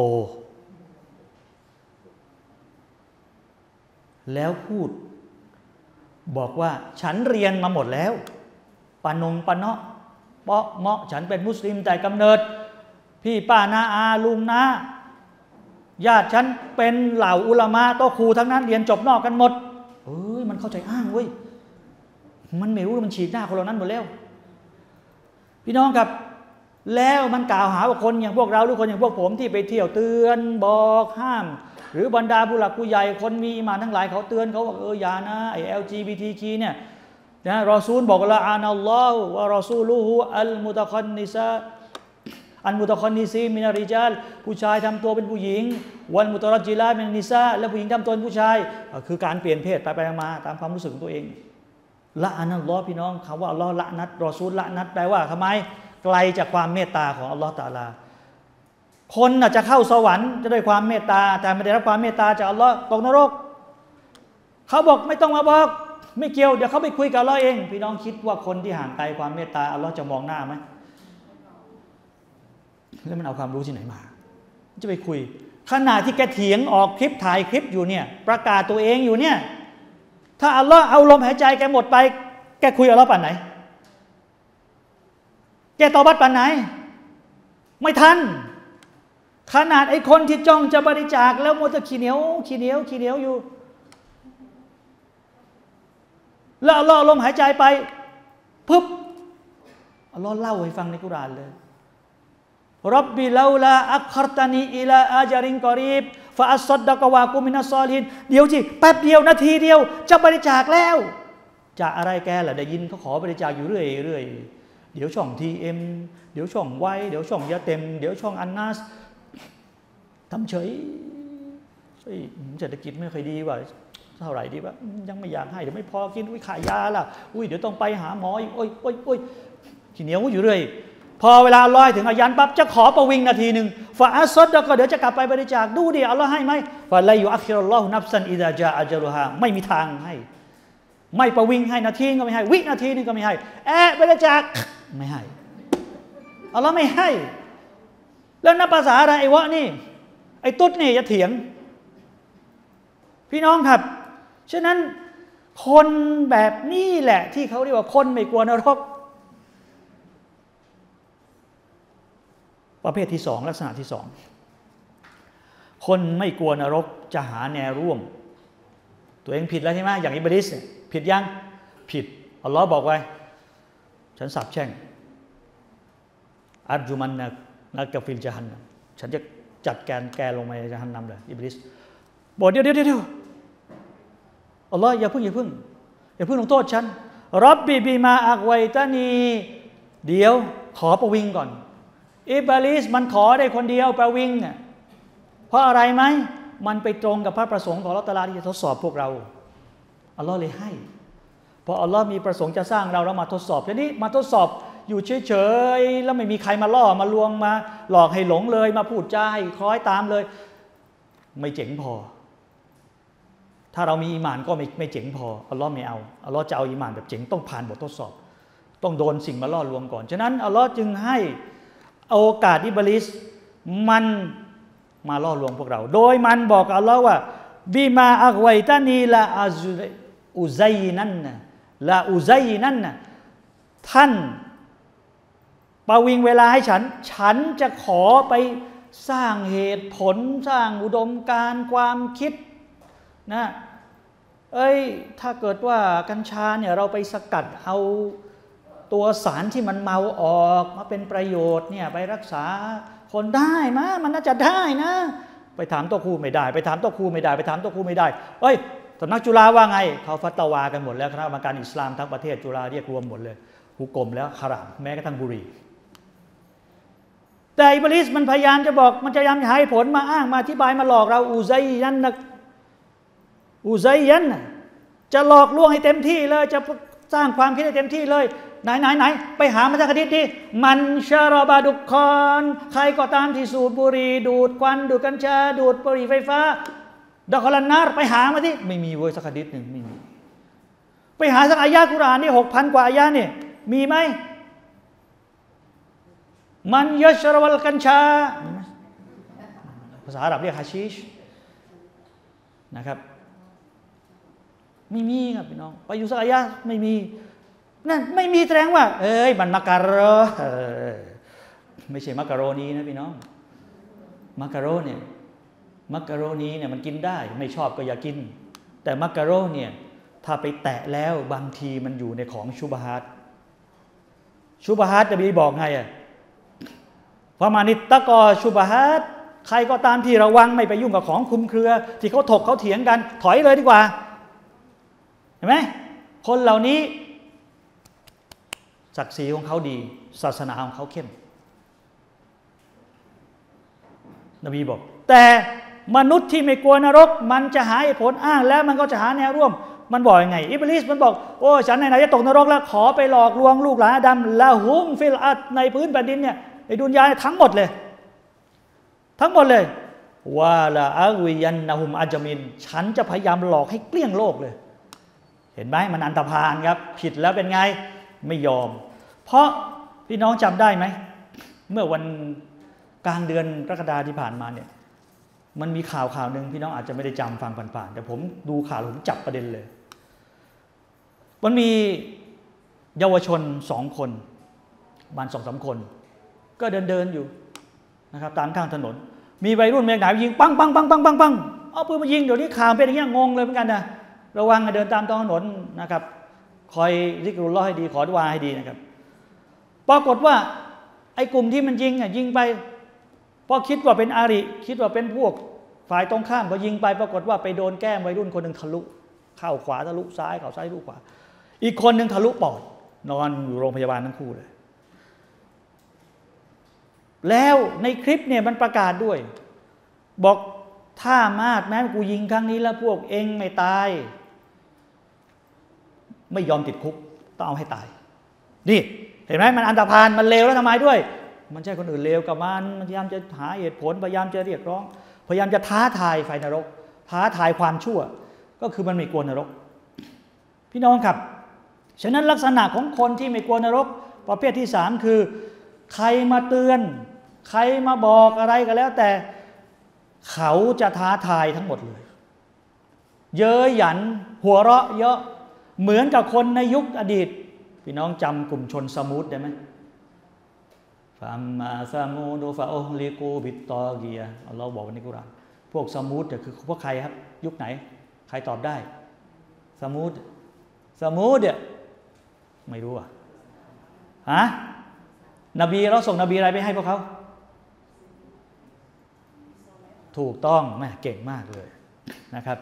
แล้วพูดบอกว่าฉันเรียนมาหมดแล้วปะเนาะเปาะเมาะฉันเป็นมุสลิมแต่กำเนิดพี่ป้านาอาลุงนะญาติฉันเป็นเหล่าอุลามะโตครูทั้งนั้นเรียนจบนอกกันหมดมันเข้าใจอ้างเว้ยมันไม่รู้มันฉีกหน้าคนเหล่านั้นหมดแล้วพี่น้องครับแล้วมันกล่าวหาว่าคนอย่างพวกเราหรือคนอย่างพวกผมที่ไปเที่ยวเตือนบอกห้ามหรือบรรดาผู้หลักผู้ใหญ่คนมีอีหม่านทั้งหลายเขาเตือนเขาว่าอย่านะไอ้ LGBTQ เนี่ยนะรอซูลบอกละอานัลลอฮุวะรอซูลูฮูอัลมุตะคอนนิซาอันมุตะคอนนิซีมินาริจัลผู้ชายทำตัวเป็นผู้หญิงวันมุตะรัจจิลามินนิซาและผู้หญิงทำตัวเป็นผู้ชายคือการเปลี่ยนเพศไปมาตามความรู้สึกของตัวเองละอานัลลอฮ์พี่น้องคำว่าอัลลอฮ์ละนัดรอซูลละนัดแปลว่าทำไมไกลจากความเมตตาของอัลลอฮ์ตะอาลาคนอาจจะเข้าสวรรค์จะด้วยความเมตตาแต่ไม่ได้รับความเมตตาจากอัลลอฮ์ตกนรกเขาบอกไม่ต้องมาบอกไม่เกี่ยวเดี๋ยวเขาไปคุยกับอัลลอฮ์เองพี่น้องคิดว่าคนที่ห่างไกลความเมตตาอัลลอฮ์จะมองหน้าไหมแล้วมันเอาความรู้ที่ไหนมาจะไปคุยขณะที่แกเถียงออกคลิปถ่ายคลิปอยู่เนี่ยประกาศตัวเองอยู่เนี่ยถ้าอัลลอฮ์เอาลมหายใจแกหมดไปแกคุยอัลลอฮ์ป่านไหนแกตอบัตป่านไหนไม่ทันขนาดไอ้คนที่จ้องจะบริจาคแล้วมัวแต่ขี้เหนียวอยู่แล้วอัลลอฮ์ลมหายใจไปปึ๊บอัลลอฮ์เล่าให้ฟังในกุรอานเลยรับบิลาลาอัคครตานีอิลาอาจารินกอรีบฟาอัสซัดดะกะวากุมินัสซอลินเดี๋ยวสิแป๊บเดียวนาทีเดียวจะบริจาคแล้วจากอะไรแกล่ะได้ยินเขาขอบริจาคอยู่เรื่อยเดี๋ยวช่องTMเดี๋ยวช่องไวเดี๋ยวช่องยาเต็มเดี๋ยวช่องอันนัสทำเฉยเศรษฐกิจไม่ค่อยดีว่ะเท่าไหร่ดีวะยังไม่อยากให้เดี๋ยวไม่พอกินขายยาล่ะเดี๋ยวต้องไปหาหมออีกโอ้ยขี้เหนียวอยู่เรื่อยพอเวลาลอยถึงอายันปั๊บจะขอประวิงนาทีหนึ่งฟาอัสซัดดะก็เดี๋ยวจะกลับไปบริจาคดูดิอัลลอฮ์ให้ไหมฟาลายุอัคคิรุลลอฮุนัฟซันอิซาจาอัจลุฮาไม่มีทางให้ไม่ประวิงให้นาทีก็ไม่ให้วินาทีนึงก็ไม่ให้บริจาคไม่ให้อัลลอฮ์ไม่ให้แล้วนับภาษาอะไรไอ้วะนี่ไอ้ตุ๊ดนี่จะเถียงพี่น้องครับฉะนั้นคนแบบนี้แหละที่เขาเรียกว่าคนไม่กลัวนรกประเภทที่สองลักษณะที่สองคนไม่กลัวนรกจะหาแนวร่วมตัวเองผิดแล้วใช่ไหมอย่างอิบลิสผิดยังผิดอัลลอฮ์บอกไว้ฉันสาปแช่งอัจจุมันนักฟิลจะหันฉันจะจัดการแกลงมาในจะหันนำเลยอิบลิสบอกเดี๋ยวอัลลอฮ์อย่าเพิ่งลงโทษฉันรับบีมาอักไวตานีเดี๋ยวขอประวิงก่อนอิบลิสมันขอได้คนเดียวประวิงเนี่ยเพราะอะไรไหมมันไปตรงกับพระประสงค์ของอัลเลาะห์ตะอาลาที่จะทดสอบพวกเราอัลลอฮ์เลยให้เพราะอัลลอฮ์มีประสงค์จะสร้างเราแล้วมาทดสอบทีนี้มาทดสอบอยู่เฉยๆแล้วไม่มีใครมาล่อมาลวงมาหลอกให้หลงเลยมาพูดจาให้คล้อยตามเลยไม่เจ๋งพอถ้าเรามีอีหม่านก็ไม่เจ๋งพออัลลอฮ์ไม่เอาอัลลอฮ์จะเอาอีหม่านแบบเจ๋งต้องผ่านบททดสอบต้องโดนสิ่งมาล่อลวงก่อนฉะนั้นอัลลอฮ์จึงให้โอกาสอิบลิสมันมาล่อลวงพวกเราโดยมันบอกอัลลอฮ์ว่าบิมาอักไวตานีละอุซัยนั่นนะท่านประวิงเวลาให้ฉันจะขอไปสร้างเหตุผลสร้างอุดมการณ์ความคิดนะถ้าเกิดว่ากัญชาเนี่ยเราไปสกัดเอาตัวสารที่มันเมาออกมาเป็นประโยชน์เนี่ยไปรักษาคนได้มั้ยมันน่าจะได้นะไปไปถามโต๊ะครูไม่ได้ไปถามโต๊ะครูไม่ได้ไปถามโต๊ะครูไม่ได้เอ้ยสำนักจุฬาว่าไงเขาฟัตวากันหมดแล้วคณะกรรมการอิสลามทั้งประเทศจุฬาเรียกรวมหมดเลยหุกกลมแล้วฮารามแม้กระทั่งบุหรี่แต่อิบลิสมันพยายามจะบอกมันจะพยายามให้ผลมาอ้างมาอธิบายมาหลอกเราอูไซยันจะหลอกลวงให้เต็มที่เลยจะสร้างความคิดให้เต็มที่เลยไหนไปหามาจากหะดีษดิมันชารอบาดุคอนใครก็ตามที่สูบบุหรี่ดูดควันดูดกัญชาดูดบุหรี่ไฟฟ้าดอกลันนาร์ไปหามาที่ไม่มีเว้ยสักหะดีษหนึ่งไม่มีไปหาสักอายะห์กุรอานนี่6,000 กว่าอายะห์นี่มีไหมมันยัชรวัลกัญชาภาษาอาหรับเรียกฮะชีชนะครับไม่มีครับพี่น้องไปอยู่สักอายะห์ไม่มีนั่นไม่มีแสดงว่ามันมักกะโรไม่ใช่มักกะโรนีนะพี่น้องมักกะโรเนี่ยมักกะโรนีเนี่ยมันกินได้ไม่ชอบก็อย่ากินแต่มักกะโรเนี่ยถ้าไปแตะแล้วบางทีมันอยู่ในของชุบฮาตนบีบอกไงพระมานิตตะกอชุบฮาตใครก็ตามที่ระวังไม่ไปยุ่งกับของคลุมเครือที่เขาถกเขาเถียงกันถอยเลยดีกว่าเห็นไหมคนเหล่านี้ศักดิ์ศรีของเขาดีศาสนาของเขาเข้มนบีบอกแต่มนุษย์ที่ไม่กลัวนรกมันจะหาผลอ้างแล้วมันก็จะหาแนวร่วมมันบอกยังไงอิบลิสมันบอกโอ้ฉันไหนๆจะตกนรกแล้วขอไปหลอกลวงลูกหลานอาดัมละหุมฟิลอัดในพื้นแผ่นดินเนี่ยในดุนยาทั้งหมดเลยว่าละอักวิยันนะฮุมอัจมินฉันจะพยายามหลอกให้เกลี้ยงโลกเลยเห็นไหมมันอันตรพานครับผิดแล้วเป็นไงไม่ยอมเพราะพี่น้องจำได้ไหมเมื่อวันกลางเดือนกรกฎาคมที่ผ่านมาเนี่ยมันมีข่าวหนึ่งพี่น้องอาจจะไม่ได้จำฟังผ่านๆแต่ผมดูข่าวผมจับประเด็นเลยมันมีเยาวชน2 คนประมาณ 2-3 คนก็เดินอยู่นะครับตามข้างถนนมีวัยรุ่นเมฆหนาวยิงปังเอาปืนมายิงเดี๋ยวนี้ข่าวเป็นอย่างนี้งงเลยเหมือนกันนะระวังเดินตามท้องถนนนะครับคอยซิกรุลลอฮ์ให้ดีขอดุอาให้ดีนะครับปรากฏว่าไอ้กลุ่มที่มันยิงไปพอคิดว่าเป็นอาริคิดว่าเป็นพวกฝ่ายตรงข้ามพอยิงไปปรากฏว่าไปโดนแก้มวัยรุ่นคนหนึ่งทะลุเข้าขวาทะลุซ้ายเข้าซ้ายทะลุขวาอีกคนหนึ่งทะลุปอดนอนอยู่โรงพยาบาลทั้งคู่เลยแล้วในคลิปเนี่ยมันประกาศด้วยบอกถ้ามาดแม้กูยิงครั้งนี้แล้วพวกเองไม่ตายไม่ยอมติดคุกต้องเอาให้ตายนี่เห็นไหมมันอันตรพานมันเลวแล้วทำไมด้วยมันใช่คนอื่นเลวกับมันพยายามจะหาเหตุผลพยายามจะเรียกร้องพยายามจะท้าทายไฟนรกท้าทายความชั่วก็คือมันไม่กลัวนรกพี่น้องครับฉะนั้นลักษณะของคนที่ไม่กลัวนรกประเภทที่3คือใครมาเตือนใครมาบอกอะไรก็แล้วแต่เขาจะท้าทายทั้งหมดเลยเย้ยหยันหัวเราะเยาะเหมือนกับคนในยุคอดีตพี่น้องจำกลุ่มชนสมูดได้ไหมฟามาซามูดูฟาโอลิกูบิตตอเกียอัลลอฮ์บอกในกุรอานพวกสมูดเนี่ยคือพวกใครครับยุคไหนใครตอบได้สมูดเนี่ยไม่รู้นบีเราส่งนบีอะไรไปให้พวกเขาถูกต้องแม่เก่งมากเลยนะครับ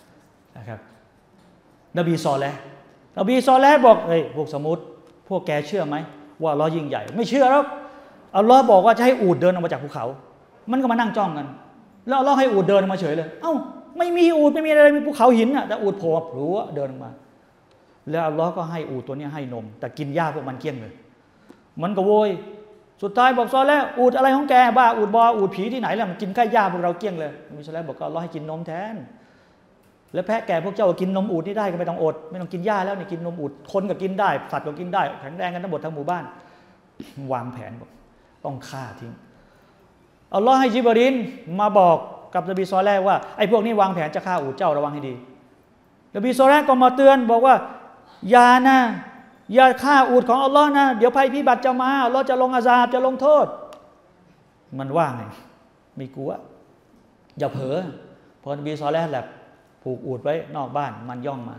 นบีซอเลห์บอกพวกสมุทรพวกแกเชื่อไหมว่าอัลเลาะห์ยิ่งใหญ่ไม่เชื่อหรอกอัลเลาะห์บอกว่าจะให้อูฐเดินออกมาจากภูเขามันก็มานั่งจ้องกันแล้วอัลเลาะห์ให้อูฐเดินออกมาเฉยเลยเอ้าไม่มีอูฐไม่มีอะไรมีภูเขาหินแต่อูฐโผล่มาพลัวเดินออกมาแล้วอัลเลาะห์ก็ให้อูฐตัวนี้ให้นมแต่กินหญ้าพวกมันเกลี้ยงเลยมันก็โวยสุดท้ายบอกซอเลห์อูฐอะไรของแกบ้าอูฐผีที่ไหนแล้วมันกินแค่หญ้าพวกเราเกลี้ยงเลยมีซอเลห์บอกก็อัลเลาะห์ให้กินนมแทนแล้วแพะแก่พวกเจ้ากินนมอูฐนี่ได้ก็ไม่ต้องอดไม่ต้องกินหญ้าแล้วนี่กินนมอูฐคนก็กินได้สัตว์ก็กินได้แข็งแรงกันทั้งหมดทั้งหมู่บ้านวางแผนบอกต้องฆ่าทิ้งอัลเลาะห์ให้ญิบรีลมาบอกกับนบีซอเลห์ว่าไอ้พวกนี้วางแผนจะฆ่าอูฐเจ้าระวังให้ดีนบีซอเลห์ก็มาเตือนบอกว่าอย่าฆ่าอูฐของอัลเลาะห์นะเดี๋ยวภัยพิบัติจะมาอัลเลาะห์จะลงอาซาบจะลงโทษมันว่าไงไม่กลัวอย่าเผลอพอนบีซอเลห์แหละผูกอูฐไว้นอกบ้านมันย่องมา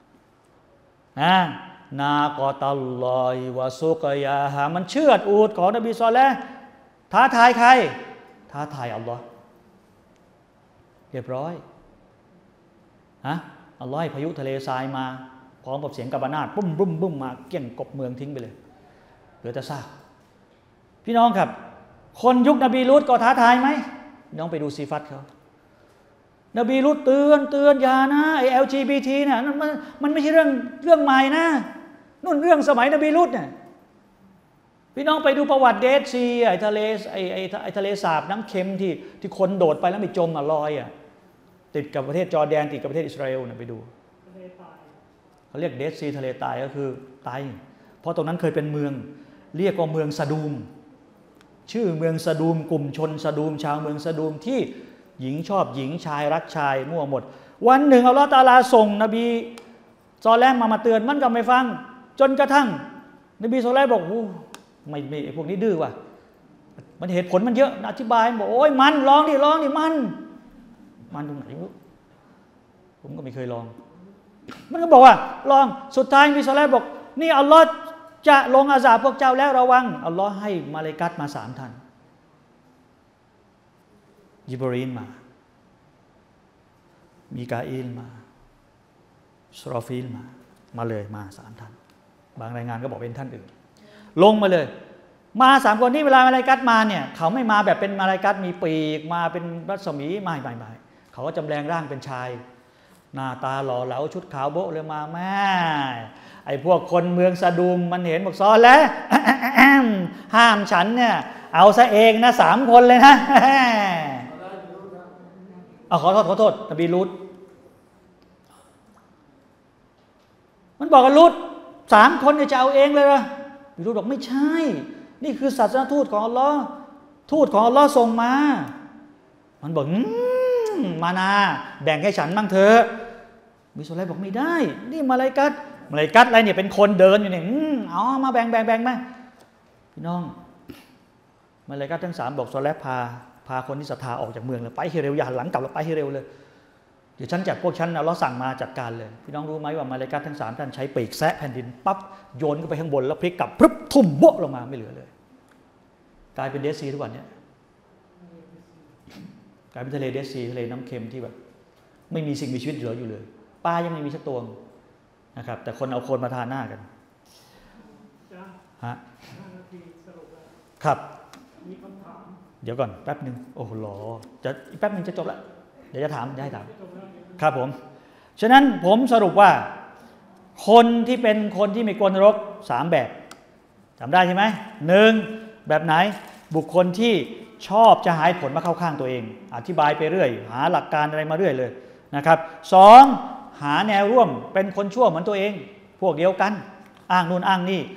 นากอตัลลอฮิวะซุกยาฮามันเชือดอูฐของนบีซอเลห์ท้าทายใครท้าทายอัลลอฮ์เรียบร้อยอัลลอฮ์ให้พายุทะเลทรายมาพร้อมกับเสียงกับบานาดปุ้มบุ้มบุ้มมาเกี่ยงกบเมืองทิ้งไปเลยเหลือแต่ซากพี่น้องครับคนยุคนบีลูตก็ท้าทายไหมน้องไปดูซีฟัตเขานบีลูตเตือนอย่านะไอ้ LGBT น่ะมันไม่ใช่เรื่องใหม่นะนู่นเรื่องสมัยนบีลูตเนี่ยพี่น้องไปดูประวัติเดดซีไอ้ทะเลสาบน้ำเค็มที่คนโดดไปแล้วไม่จมลอยติดกับประเทศจอร์แดนติดกับประเทศอิสราเอลนะไปดูเขาเรียกเดดซีทะเลตายก็คือตายเพราะตรงนั้นเคยเป็นเมืองเรียกว่าเมืองซาดูมชื่อเมืองซาดูมกลุ่มชนซาดูมชาวเมืองซาดูมที่หญิงชอบหญิงชายรักชายมั่วหมดวันหนึ่งอัลลอฮฺตะอาลาส่งนบีซอเลห์มาเตือนมันก็ไม่ฟังจนกระทั่งนบีซอเลห์บอกไม่พวกนี้ดื้อว่ะมันเหตุผลมันเยอะอธิบายบอกโอ้ยมันลองดิมันตรงไหนผมก็ไม่เคยลองมันก็บอกว่าลองสุดท้ายนบีซอเลห์บอกนี่อัลลอฮฺจะลงอาซาบพวกเจ้าแล้วระวังอัลลอฮ์ให้มาลาอิกะฮ์มา3 ท่านญิบรีลมามีกาอิลมาอิสรอฟีลมาเลยมา3 ท่านบางรายงานก็บอกเป็นท่านอื่นลงมาเลยมา3 คนที่เวลามาลาอิกะฮ์มาเนี่ยเขาไม่มาแบบเป็นมาลาอิกะฮ์มีปีกมาเป็นรัศมีไม่เขาก็จำแรงร่างเป็นชายหน้าตาหล่อเหลาชุดขาวโบ๊ะเลยมาแม่ไอ้พวกคนเมืองซาดูมมันเห็นบอกซอแล้วห้ามฉันเนี่ยเอาซะเองนะ3 คนเลยนะขอโทษนบีลูตมันบอกกับลูต3 คนจะเอาเองเลยเหรอนบีลูตบอกไม่ใช่นี่คือศาสนทูตของอัลลอฮ์ทูตของอัลลอฮ์ส่งมามันบอกมานาแบ่งให้ฉันบ้างเถอะบิสุไลบอกไม่ได้นี่มาลาอิกะฮ์อะไรเนี่ยเป็นคนเดินอยู่เนี่ยเอามาแบ่งมาพี่น้องมาลาอิกะฮ์ทั้ง3บอกซอเลห์พาคนที่ศรัทธาออกจากเมืองเลยไปให้เร็วอย่าหันหลังกลับแล้วไปให้เร็วเลยเดี๋ยวฉันจัดพวกฉันอัลเลาะห์สั่งมาจัดการเลยพี่น้องรู้ไหมว่ามาลาอิกะฮ์ทั้ง3ท่านใช้ปีกแซะแผ่นดินปั๊บโยนขึ้นไปข้างบนแล้วพลิกกลับปุ๊บทุ่มโบ๊ะลงมาไม่เหลือเลยกลายเป็นเดดซีทุกวันเนี่ยกลายเป็นทะเลเดดซีทะเลน้ำเค็มที่แบบไม่มีสิ่งมีชีวิตเหลืออยู่เลยปลายังไม่มีสักตัวนะครับแต่คนเอาโคลนมาทาหน้ากันฮะครับเดี๋ยวก่อนแป๊บนึงโอ้โหจะอีกแป๊บนึงจะจบแล้วเดี๋ยวจะถามได้ถามครับผมฉะนั้นผมสรุปว่าคนที่เป็นคนที่ไม่กลัวนรก3 แบบจำได้ใช่ไหม1แบบไหนบุคคลที่ชอบจะหาผลมาเข้าข้างตัวเองอธิบายไปเรื่อยหาหลักการอะไรมาเรื่อยเลยนะครับ2หาแนวร่วมเป็นคนชั่วเหมือนตัวเองพวกเดียวกันอ้างนู่นอ้างนี่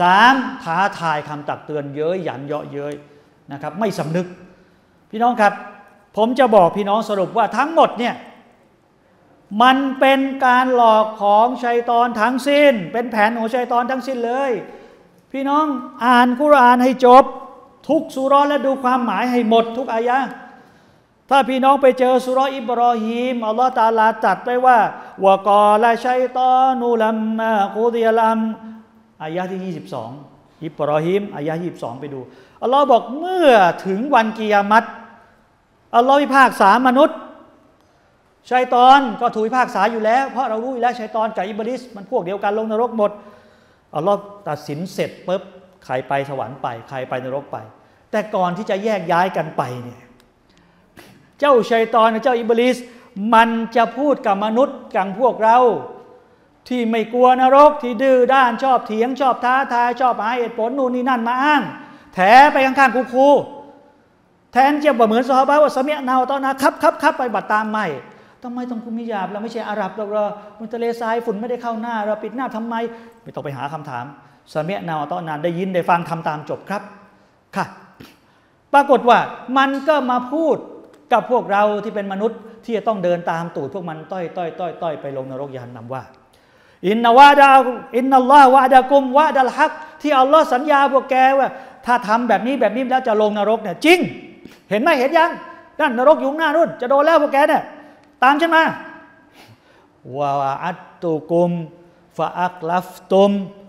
3ท้าทายคำตักเตือนเย้ยหยันเยาะเย้ยนะครับไม่สำนึกพี่น้องครับผมจะบอกพี่น้องสรุปว่าทั้งหมดเนี่ยมันเป็นการหลอกของชัยฏอนทั้งสิ้นเป็นแผนของชัยฏอนทั้งสิ้นเลยพี่น้องอ่านกุรอานให้จบทุกซูเราะห์และดูความหมายให้หมดทุกอายะห์ถ้าพี่น้องไปเจอซูเราะห์อิบรอฮีมอัลลอฮฺตะอาลาตรัสไว้ว่าวะกอละชัยฏอนุลัมมากุฎิยัลอัมอายะห์ที่22อิบรอฮีมอายะห์22ไปดูอัลลอฮ์บอกเมื่อถึงวันกิยามัตอัลลอฮ์พิพากษามนุษย์ชัยฏอนก็ถูกพิพากษาอยู่แล้วเพราะเรารู้อยู่แล้วชัยฏอนกับอิบลิสมันพวกเดียวกันลงนรกหมดอัลลอฮ์ตัดสินเสร็จปุ๊บใครไปสวรรค์ไปใครไปนรกไปแต่ก่อนที่จะแยกย้ายกันไปเนี่ยเจ้าชัยฏอนกับเจ้าอิบลิสมันจะพูดกับมนุษย์กับพวกเราที่ไม่กลัวนรกที่ดื้อด้านชอบเถียงชอบท้าทายชอบหาเหตุผลนู่นนี่นั่นมาอ้างแถไปข้างๆคูแทนจะเหมือนซอฮาบะห์ว่าสะมิอะนาตอนนะครับไปบัดตามไม่ทำไมต้องคุมฮิญาบเราไม่ใช่อาหรับเรามันทะเลทรายฝุ่นไม่ได้เข้าหน้าเราปิดหน้าทำไมไม่ต้องไปหาคำถามสะมิอะนาตอนนั้นได้ยินได้ฟังทำตามจบครับค่ะปรากฏว่ามันก็มาพูดกับพวกเราที่เป็นมนุษย์ที่จะต้องเดินตามตูดพวกมันต้อยไปลงนรกยานนำว่าอินนัลลอฮ์วะดะกุมวะดัลฮักที่อัลลอฮ์สัญญาพวกแกว่าถ้าทำแบบนี้แล้วจะลงนรกเนี่ยจริงเห็นไหมเห็นยังนั่นนรกอยู่หน้านู่นจะโดนแล้วพวกแกเนี่ยตามฉันมาวะอัตตุกุมฟะอักลัฟตุม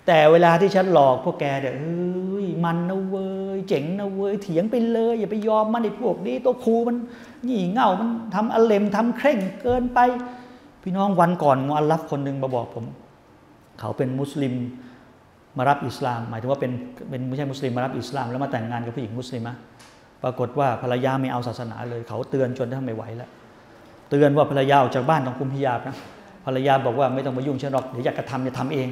แต่เวลาที่ฉันหลอกพวกแกเนี่ยมันนะเว้ยเจ๋งนะเว้ยเถียงไปเลยอย่าไปยอมมันไอ้พวกนี้ตัวครูมันงี่เง่ามันทำอเลมทำเคร่งเกินไปพี่น้องวันก่อนมุอัลลัฟคนหนึ่งมาบอกผมเขาเป็นมุสลิมมารับอิสลามหมายถึงว่าเป็นไม่ใช่มุสลิมมารับอิสลามแล้วมาแต่งงานกับผู้หญิงมุสลิมะปรากฏว่าภรรยาไม่เอาศาสนาเลยเขาเตือนจนทำไม่ไหวแล้วเตือนว่าภรรยาออกจากบ้านต้องคุมฮิญาบนะภรรยาบอกว่าไม่ต้องมายุ่งฉันหรอกเดี๋ยวอยากจะทำจะทำเอง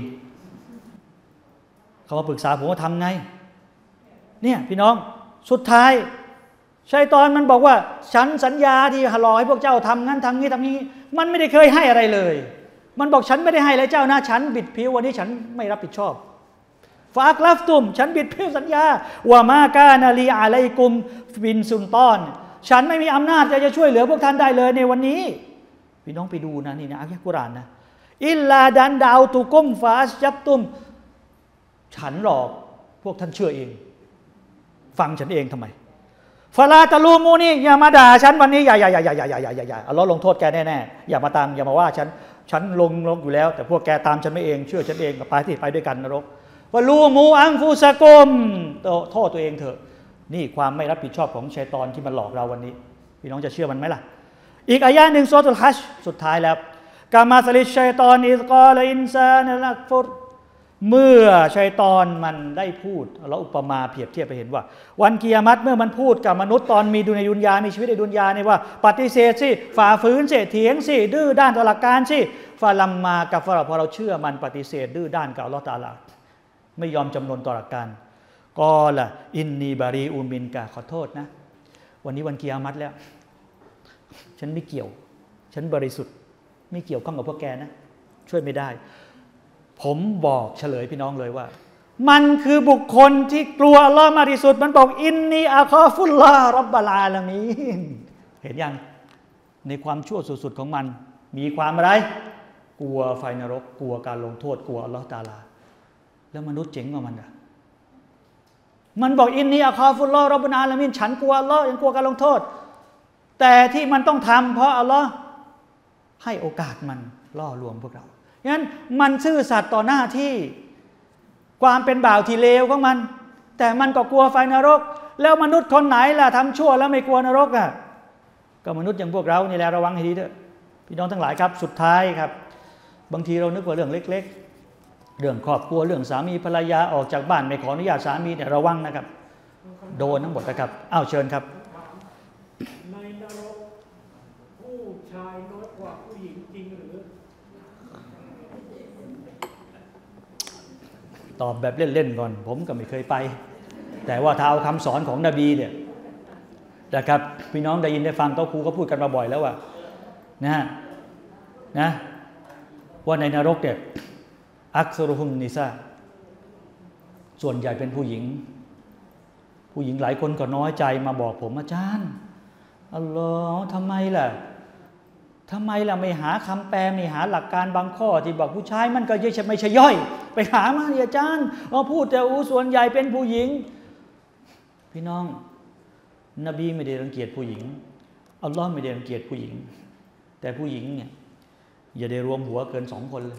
เขามาปรึกษาผมว่าทำไงเนี่ยพี่น้องสุดท้ายชัยฏอนมันบอกว่าฉันสัญญาที่หลอกให้พวกเจ้าทำงั้นทำงี้ทำนี้มันไม่ได้เคยให้อะไรเลยมันบอกฉันไม่ได้ให้อะไรเจ้านะฉันบิดผิววันนี้ฉันไม่รับผิดชอบฟากลัฟตุมฉันบิดผิวสัญญาว่ามากานาลีอะไลกุมบินซุนตอนฉันไม่มีอำนาจจะช่วยเหลือพวกท่านได้เลยในวันนี้พี่น้องไปดูนะนี่นะอัลกุรอานนะอิลลาดันดาวตุกุมฟาสยับตุมฉันหลอกพวกท่านเชื่อเองฟังฉันเองทำไมฟาลาตะลูมูนี่อย่ามาด่าฉันวันนี้อย่าอัลลอฮ์ลงโทษแกแน่ๆอย่ามาตามอย่ามาว่าฉันลงอยู่แล้วแต่พวกแกตามฉันไม่เองเชื่อฉันเองกับไปที่ไปด้วยกันนรกวะลูมูอัมฟูซะกุมโทษตัวเองเถอะนี่ความไม่รับผิดชอบของชัยฏอนที่มันหลอกเราวันนี้พี่น้องจะเชื่อมันไหมล่ะอีกอายะหนึ่งซูเราะตุลฮัชสุดท้ายแล้วกามาสลิชัยฏอนอิซกอลอินซานะลักฟุรเมื่อชัยฏอนมันได้พูดเราอุปมาเปรียบเทียบไปเห็นว่าวันกิยามัตเมื่อมันพูดกับมนุษย์ตอนมีดุนยาดุนยามีชีวิตในดุนยาเนี่ยว่าปฏิเสธสิฝ่าฝืนสิเถียงสิดื้อด้านต่อหลักการสิฟาลัมมากับฟาพอเราเชื่อมันปฏิเสธดื้อด้านกับอัลเลาะห์ตะอาลาไม่ยอมจำนนต่อหลักการก็ละอินนีบารีอูมินกาขอโทษนะวันนี้วันกิยามัตแล้วฉันไม่เกี่ยวฉันบริสุทธิ์ไม่เกี่ยวข้องกับพวกแกนะช่วยไม่ได้ผมบอกเฉลยพี่น้องเลยว่ามันคือบุคคลที่กลัวอัลลอฮ์มากที่สุดมันบอกอินนีอาคอฟุลลาร็อบบัลอาลามีนเห็นยังในความชั่วสุดๆของมันมีความอะไรกลัวไฟนรกกลัวการลงโทษกลัวอัลลอฮ์ตะอาลาแล้วมนุษย์เจ๋งกว่ามันอ่ะมันบอกอินนีอาคอฟุลลาร็อบบัลอาลามีนฉันกลัวอัลลอฮ์ยังกลัวการลงโทษแต่ที่มันต้องทำเพราะอัลลอฮ์ให้โอกาสมันล่อลวงพวกเรางั้นมันซื่อสัตย์ต่อหน้าที่ความเป็นบ่าวที่เลวของมันแต่มันก็กลัวไฟนรกแล้วมนุษย์คนไหนล่ะทำชั่วแล้วไม่กลัวนรกอ่ะก็มนุษย์อย่างพวกเรานี่แหละระวังให้ดีเถอะพี่น้องทั้งหลายครับสุดท้ายครับบางทีเรานึกว่าเรื่องเล็กๆเรื่องครอบครัวเรื่องสามีภรรยาออกจากบ้านไม่ขออนุญาตสามีเนี่ยระวังนะครับโดนทั้งหมดนะครับอ้าวเชิญครับในนรกผู้ชายน้อยกว่าผู้หญิงจริงหรือตอบแบบเล่นๆก่อนผมก็ไม่เคยไปแต่ว่าถ้าเอาคำสอนของนบีเนี่ยนะครับพี่น้องได้ยินได้ฟังโต๊ะครูก็พูดกันมาบ่อยแล้วว่านะว่าในนรกเนี่ยอักษรุฮุมนิซาส่วนใหญ่เป็นผู้หญิงหลายคนก็น้อยใจมาบอกผมอาจารย์อัลลอฮ์ทำไมล่ะไม่หาคำแปลไม่หาหลักการบางข้อที่บอกผู้ชายมันก็ไม่ใช่ย่อยไปหามาอาจารย์พูดแต่ส่วนใหญ่เป็นผู้หญิงพี่น้องนบีไม่ได้รังเกียจผู้หญิงอัลลอฮ์ไม่ได้รังเกียจผู้หญิงแต่ผู้หญิงเนี่ยอย่าได้รวมหัวเกิน2 คนเลย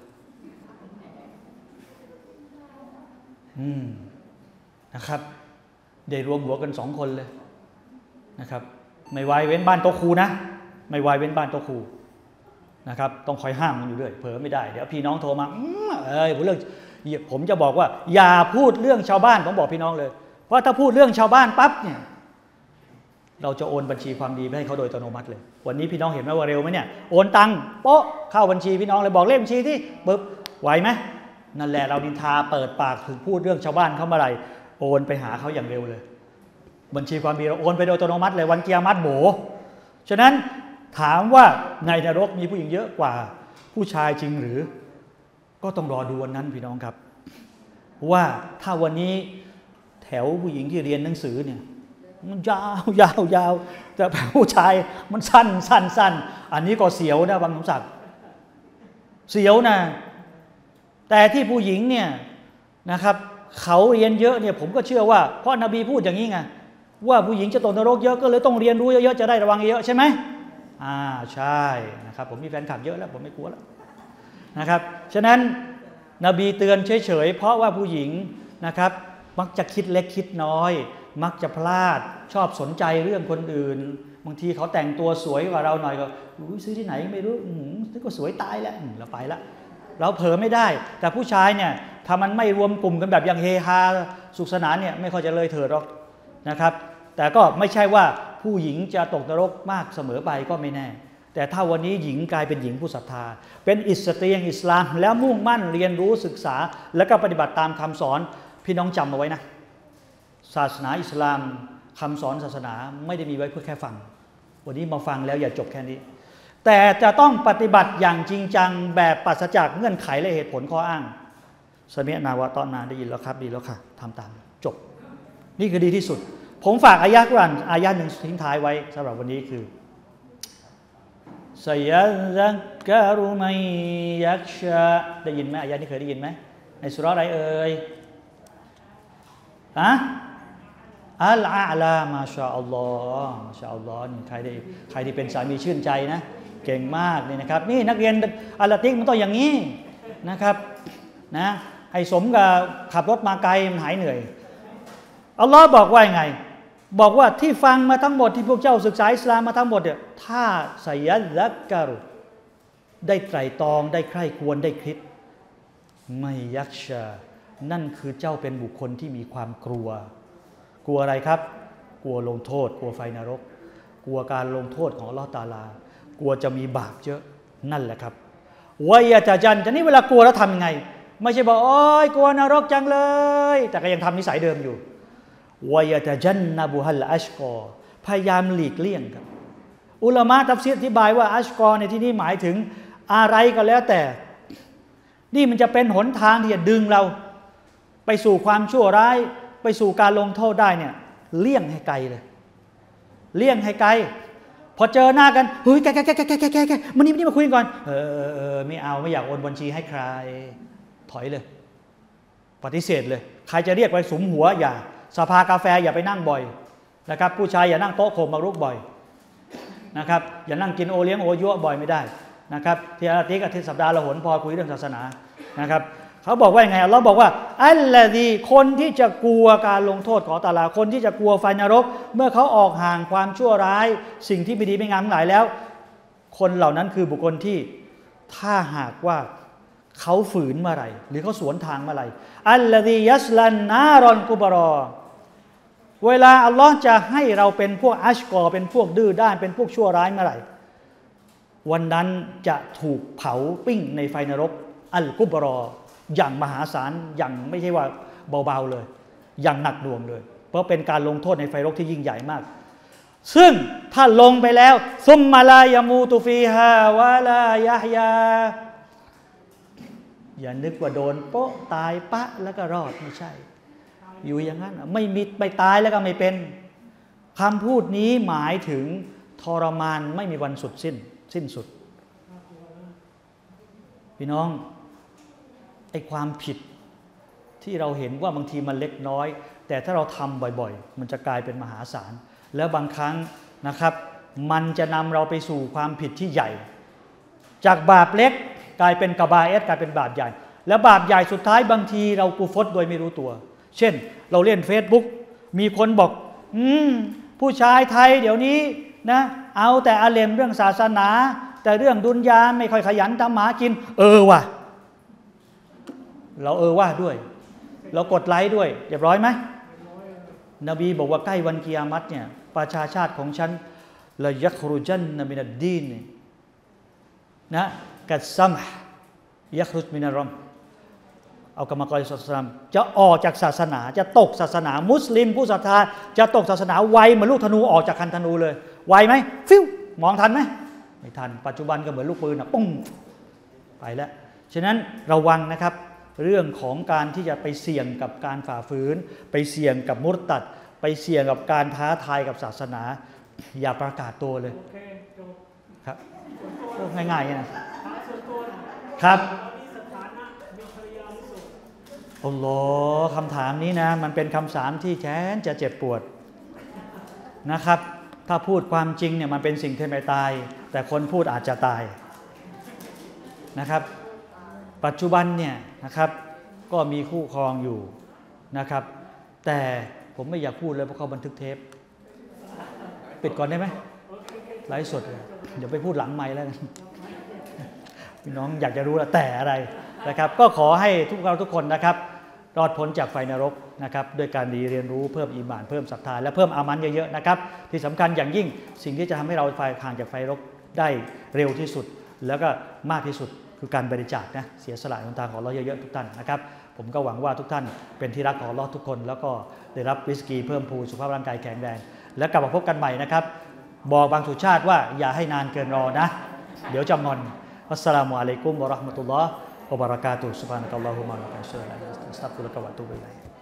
นะครับได้รวมหัวกัน2 คนเลยนะครับไม่ไว้เว้นบ้านโต๊ะครูนะไม่ไว้เว้นบ้านโต๊ะครูนะครับต้องคอยห้ามมันอยู่ด้วยเผลอไม่ได้เดี๋ยวพี่น้องโทรมาผมจะบอกว่าอย่าพูดเรื่องชาวบ้านผมบอกพี่น้องเลยเพราะถ้าพูดเรื่องชาวบ้านปั๊บเนี่ยเราจะโอนบัญชีความดีไปให้เขาโดยอัตโนมัติเลยวันนี้พี่น้องเห็นไหมว่าเร็วไหมเนี่ยโอนตังค์โป๊ะเข้าบัญชีพี่น้องเลยบอกเลขบัญชีที่ปึ๊บไหวไหมนั่นแหละเรานินทาเปิดปากถึงพูดเรื่องชาวบ้านเขาเมื่อไหร่โอนไปหาเขาอย่างเร็วเลยบัญชีความดีเราโอนไปโดยอัตโนมัติเลยวันกิยามัตโบฉะนั้นถามว่าในนรกมีผู้หญิงเยอะกว่าผู้ชายจริงหรือก็ต้องรอดูวันนั้นพี่น้องครับว่าถ้าวันนี้แถวผู้หญิงที่เรียนหนังสือเนี่ยมันยาวแต่ผู้ชายมันสั้นอันนี้ก็เสียวนะบางสมศักดิ์เสียวนะแต่ที่ผู้หญิงเนี่ยนะครับเขาเรียนเยอะเนี่ยผมก็เชื่อว่าเพราะนบีพูดอย่างนี้ไงว่าผู้หญิงจะตกนรกเยอะก็เลยต้องเรียนรู้เยอะๆจะได้ระวังเยอะใช่ไหมใช่นะครับผมมีแฟนคลับเยอะแล้วผมไม่กลัวแล้วนะครับฉะนั้นนบีเตือนเฉยๆเพราะว่าผู้หญิงนะครับมักจะคิดเล็กคิดน้อยมักจะพลาดชอบสนใจเรื่องคนอื่นบางทีเขาแต่งตัวสวยกว่าเราหน่อยก็ซื้อที่ไหนไม่รู้ซื้อก็สวยตายแล้วเราไปละเราเผลอไม่ได้แต่ผู้ชายเนี่ยถ้ามันไม่รวมกลุ่มกันแบบอย่างเฮฮาสุขสนานเนี่ยไม่ค่อยจะเลยเถิดหรอกนะครับแต่ก็ไม่ใช่ว่าผู้หญิงจะตกนรกมากเสมอไปก็ไม่แน่แต่ถ้าวันนี้หญิงกลายเป็นหญิงผู้ศรัทธาเป็นอิสตรีอิสลามแล้วมุ่งมั่นเรียนรู้ศึกษาแล้วก็ปฏิบัติตามคำสอนพี่น้องจำเอาไว้นะศาสนาอิสลามคำสอนศาสนาไม่ได้มีไว้เพื่อแค่ฟังวันนี้มาฟังแล้วอย่าจบแค่นี้แต่จะต้องปฏิบัติอย่างจริงจังแบบปราศจากเงื่อนไขและเหตุผลข้ออ้างสมินาวะตอนนาได้ยินแล้วครับดีแล้วค่ะทำตามจบนี่คือดีที่สุดผมฝากอายะห์กุรอานอายะห์หนึ่งทิ้งท้ายไว้สำหรับวันนี้คือซัยซักกะรุมัยยักชะได้ยินไหมอายะห์นี้เคยได้ยินไหมในสุเราะห์อะไรเอ่ยอัลอาลามาชาอัลลอฮ์มาชาอัลลอฮ์ใครที่เป็นสามีชื่นใจนะเก่งมากนี่นะครับนี่นักเรียนอัลลาติกมันต้องอย่างนี้นะครับนะให้สมกับขับรถมาไกลมันหายเหนื่อยอัลลอฮ์บอกว่ายังไงบอกว่าที่ฟังมาทั้งหมดที่พวกเจ้าศึกษาอิสลามมาทั้งหมดเนี่ยถ้าไซยัลลักกะรุได้ไตร่ตรองได้ใคร่ควรได้คิดไม่ยักชะนั่นคือเจ้าเป็นบุคคลที่มีความกลัวอะไรครับกลัวลงโทษกลัวไฟนรกกลัวการลงโทษของอัลเลาะห์ตะอาลากลัวจะมีบาปเยอะนั่นแหละครับวัยจะจันจะนี่เวลากลัวแล้วทำยังไงไม่ใช่บอกโอ๊ยกลัวนรกจังเลยแต่ก็ยังทำนิสัยเดิมอยู่วัยจะจันนะบุฮัลอัชกอพยายามหลีกเลี่ยงครับอุลามะตัฟซีรอธิบายว่าอัชกอในที่นี้หมายถึงอะไรก็แล้วแต่นี่มันจะเป็นหนทางที่จะดึงเราไปสู่ความชั่วร้ายไปสู่การลงโทษได้เนี่ยเลี่ยงให้ไกลเลยเลี่ยงให้ไกลพอเจอหน้ากันเฮ้ยแกมันนี่มาคุยก่อนไม่เอาไม่อยากโอนบัญชีให้ใครถอยเลยปฏิเสธเลยใครจะเรียกไปสุมหัวอย่าสภากาแฟอย่าไปนั่งบ่อยนะครับผู้ชายอย่านั่งโต๊ะโคมมารุกบ่อยนะครับอย่านั่งกินโอเลี้ยงโอยั่วบ่อยไม่ได้นะครับที่อาทิตย์กับที่สัปดาห์ละหนพอคุยเรื่องศาสนานะครับเขาบอกว่ายังไงอัลลอฮ์บอกว่าอัลลอฮีคนที่จะกลัวการลงโทษของตะอาลาคนที่จะกลัวไฟนรกเมื่อเขาออกห่างความชั่วร้ายสิ่งที่ไม่ดีไม่งามทั้งหลายแล้วคนเหล่านั้นคือบุคคลที่ถ้าหากว่าเขาฝืนเมื่อไหร่หรือเขาสวนทางเมื่อไหร่อัลลอฮียัสลันนารอนกุบรอเวลาอัลลอฮ์จะให้เราเป็นพวกอัชกอเป็นพวกดื้อด้านเป็นพวกชั่วร้ายเมื่อไหร่วันนั้นจะถูกเผาปิ้งในไฟนรกอัลกุบรออย่างมหาศาลอย่างไม่ใช่ว่าเบาๆเลยอย่างหนักหน่วงเลยเพราะเป็นการลงโทษในไฟนรกที่ยิ่งใหญ่มากซึ่งถ้าลงไปแล้วซุมมาลายามูตุฟีฮาวะลายะฮยาอย่านึกว่าโดนโป๊ะตายปะแล้วก็รอดไม่ใช่อยู่อย่างนั้นไม่มีไปตายแล้วก็ไม่เป็นคำพูดนี้หมายถึงทรมานไม่มีวันสิ้นสุดพี่น้องไอ้ความผิดที่เราเห็นว่าบางทีมันเล็กน้อยแต่ถ้าเราทำบ่อยๆมันจะกลายเป็นมหาศาลแล้วบางครั้งนะครับมันจะนำเราไปสู่ความผิดที่ใหญ่จากบาปเล็กกลายเป็นกบาเอสกลายเป็นบาปใหญ่แล้วบาปใหญ่สุดท้ายบางทีเรากุฟรโดยไม่รู้ตัวเช่นเราเล่น Facebook มีคนบอกผู้ชายไทยเดี๋ยวนี้นะเอาแต่อาเลมเรื่องศาสนาแต่เรื่องดุนยาไม่ค่อยขยันทำหากินว่ะเราว่าด้วยเรากดไลค์ด้วยเรียบร้อยไหมนบีบอกว่าใกล้วันกิยามัตเนี่ยประชาชาติของฉันละยัครุจันนะมินัดดีนนะกัสซัมห์ยัครุจมินารัมเอากรรมกรศาสนาจะออกจากศาสนาจะตกศาสนามุสลิมผู้ศรัทธาจะตกศาสนาไวเหมือนลูกธนูออกจากคันธนูเลยไวไหมฟิวมองทันไหมไม่ทันปัจจุบันก็เหมือนลูกปืนปุ้งไปแล้วฉะนั้นระวังนะครับเรื่องของการที่จะไปเสี่ยงกับการฝ่าฝืนไปเสี่ยงกับมุรตัดไปเสี่ยงกับการท้าทายกับศาสนาอย่าประกาศตัวเลยครับง่ายๆนะครับอัลลอฮ์คำถามนี้นะมันเป็นคำถามที่แสนจะเจ็บปวดนะครับถ้าพูดความจริงเนี่ยมันเป็นสิ่งที่ไม่ตายแต่คนพูดอาจจะตายนะครับปัจจุบันเนี่ยนะครับก็มีคู่ครองอยู่นะครับแต่ผมไม่อยากพูดเลยเพราะเขาบันทึกเทปปิดก่อนได้ไหมไลฟ์สดเดี๋ยวไปพูดหลังไมค์แล้วกันพี่น้องอยากจะรู้ละแต่อะไรนะครับก็ขอให้ทุกคนนะครับรอดพ้นจากไฟนรกนะครับด้วยการเรียนรู้เพิ่มอีหม่านเพิ่มศรัทธาและเพิ่มอามันเยอะๆนะครับที่สำคัญอย่างยิ่งสิ่งที่จะทำให้เราห่างจากไฟนรกได้เร็วที่สุดแล้วก็มากที่สุดคือการบริจาคนะเสียสละในทางของเราเยอะๆทุกท่านนะครับผมก็หวังว่าทุกท่านเป็นที่รักของเราทุกคนแล้วก็ได้รับริสกีเพิ่มพูนสุขภาพร่างกายแข็งแรงแล้วกลับมาพบกันใหม่นะครับบอกบางสุชาติว่าอย่าให้นานเกินรอนะเดี๋ยวจะงอนอัสสลามุอะลัยกุมวะเราะห์มะตุลลอฮ์วะบะเราะกาตุฮ์ซุบฮานะกัลลอฮุมะวะบิฮัมดิฮิ อัสตัฆฟิรุกะวะอะตูบุอิลัยฮ์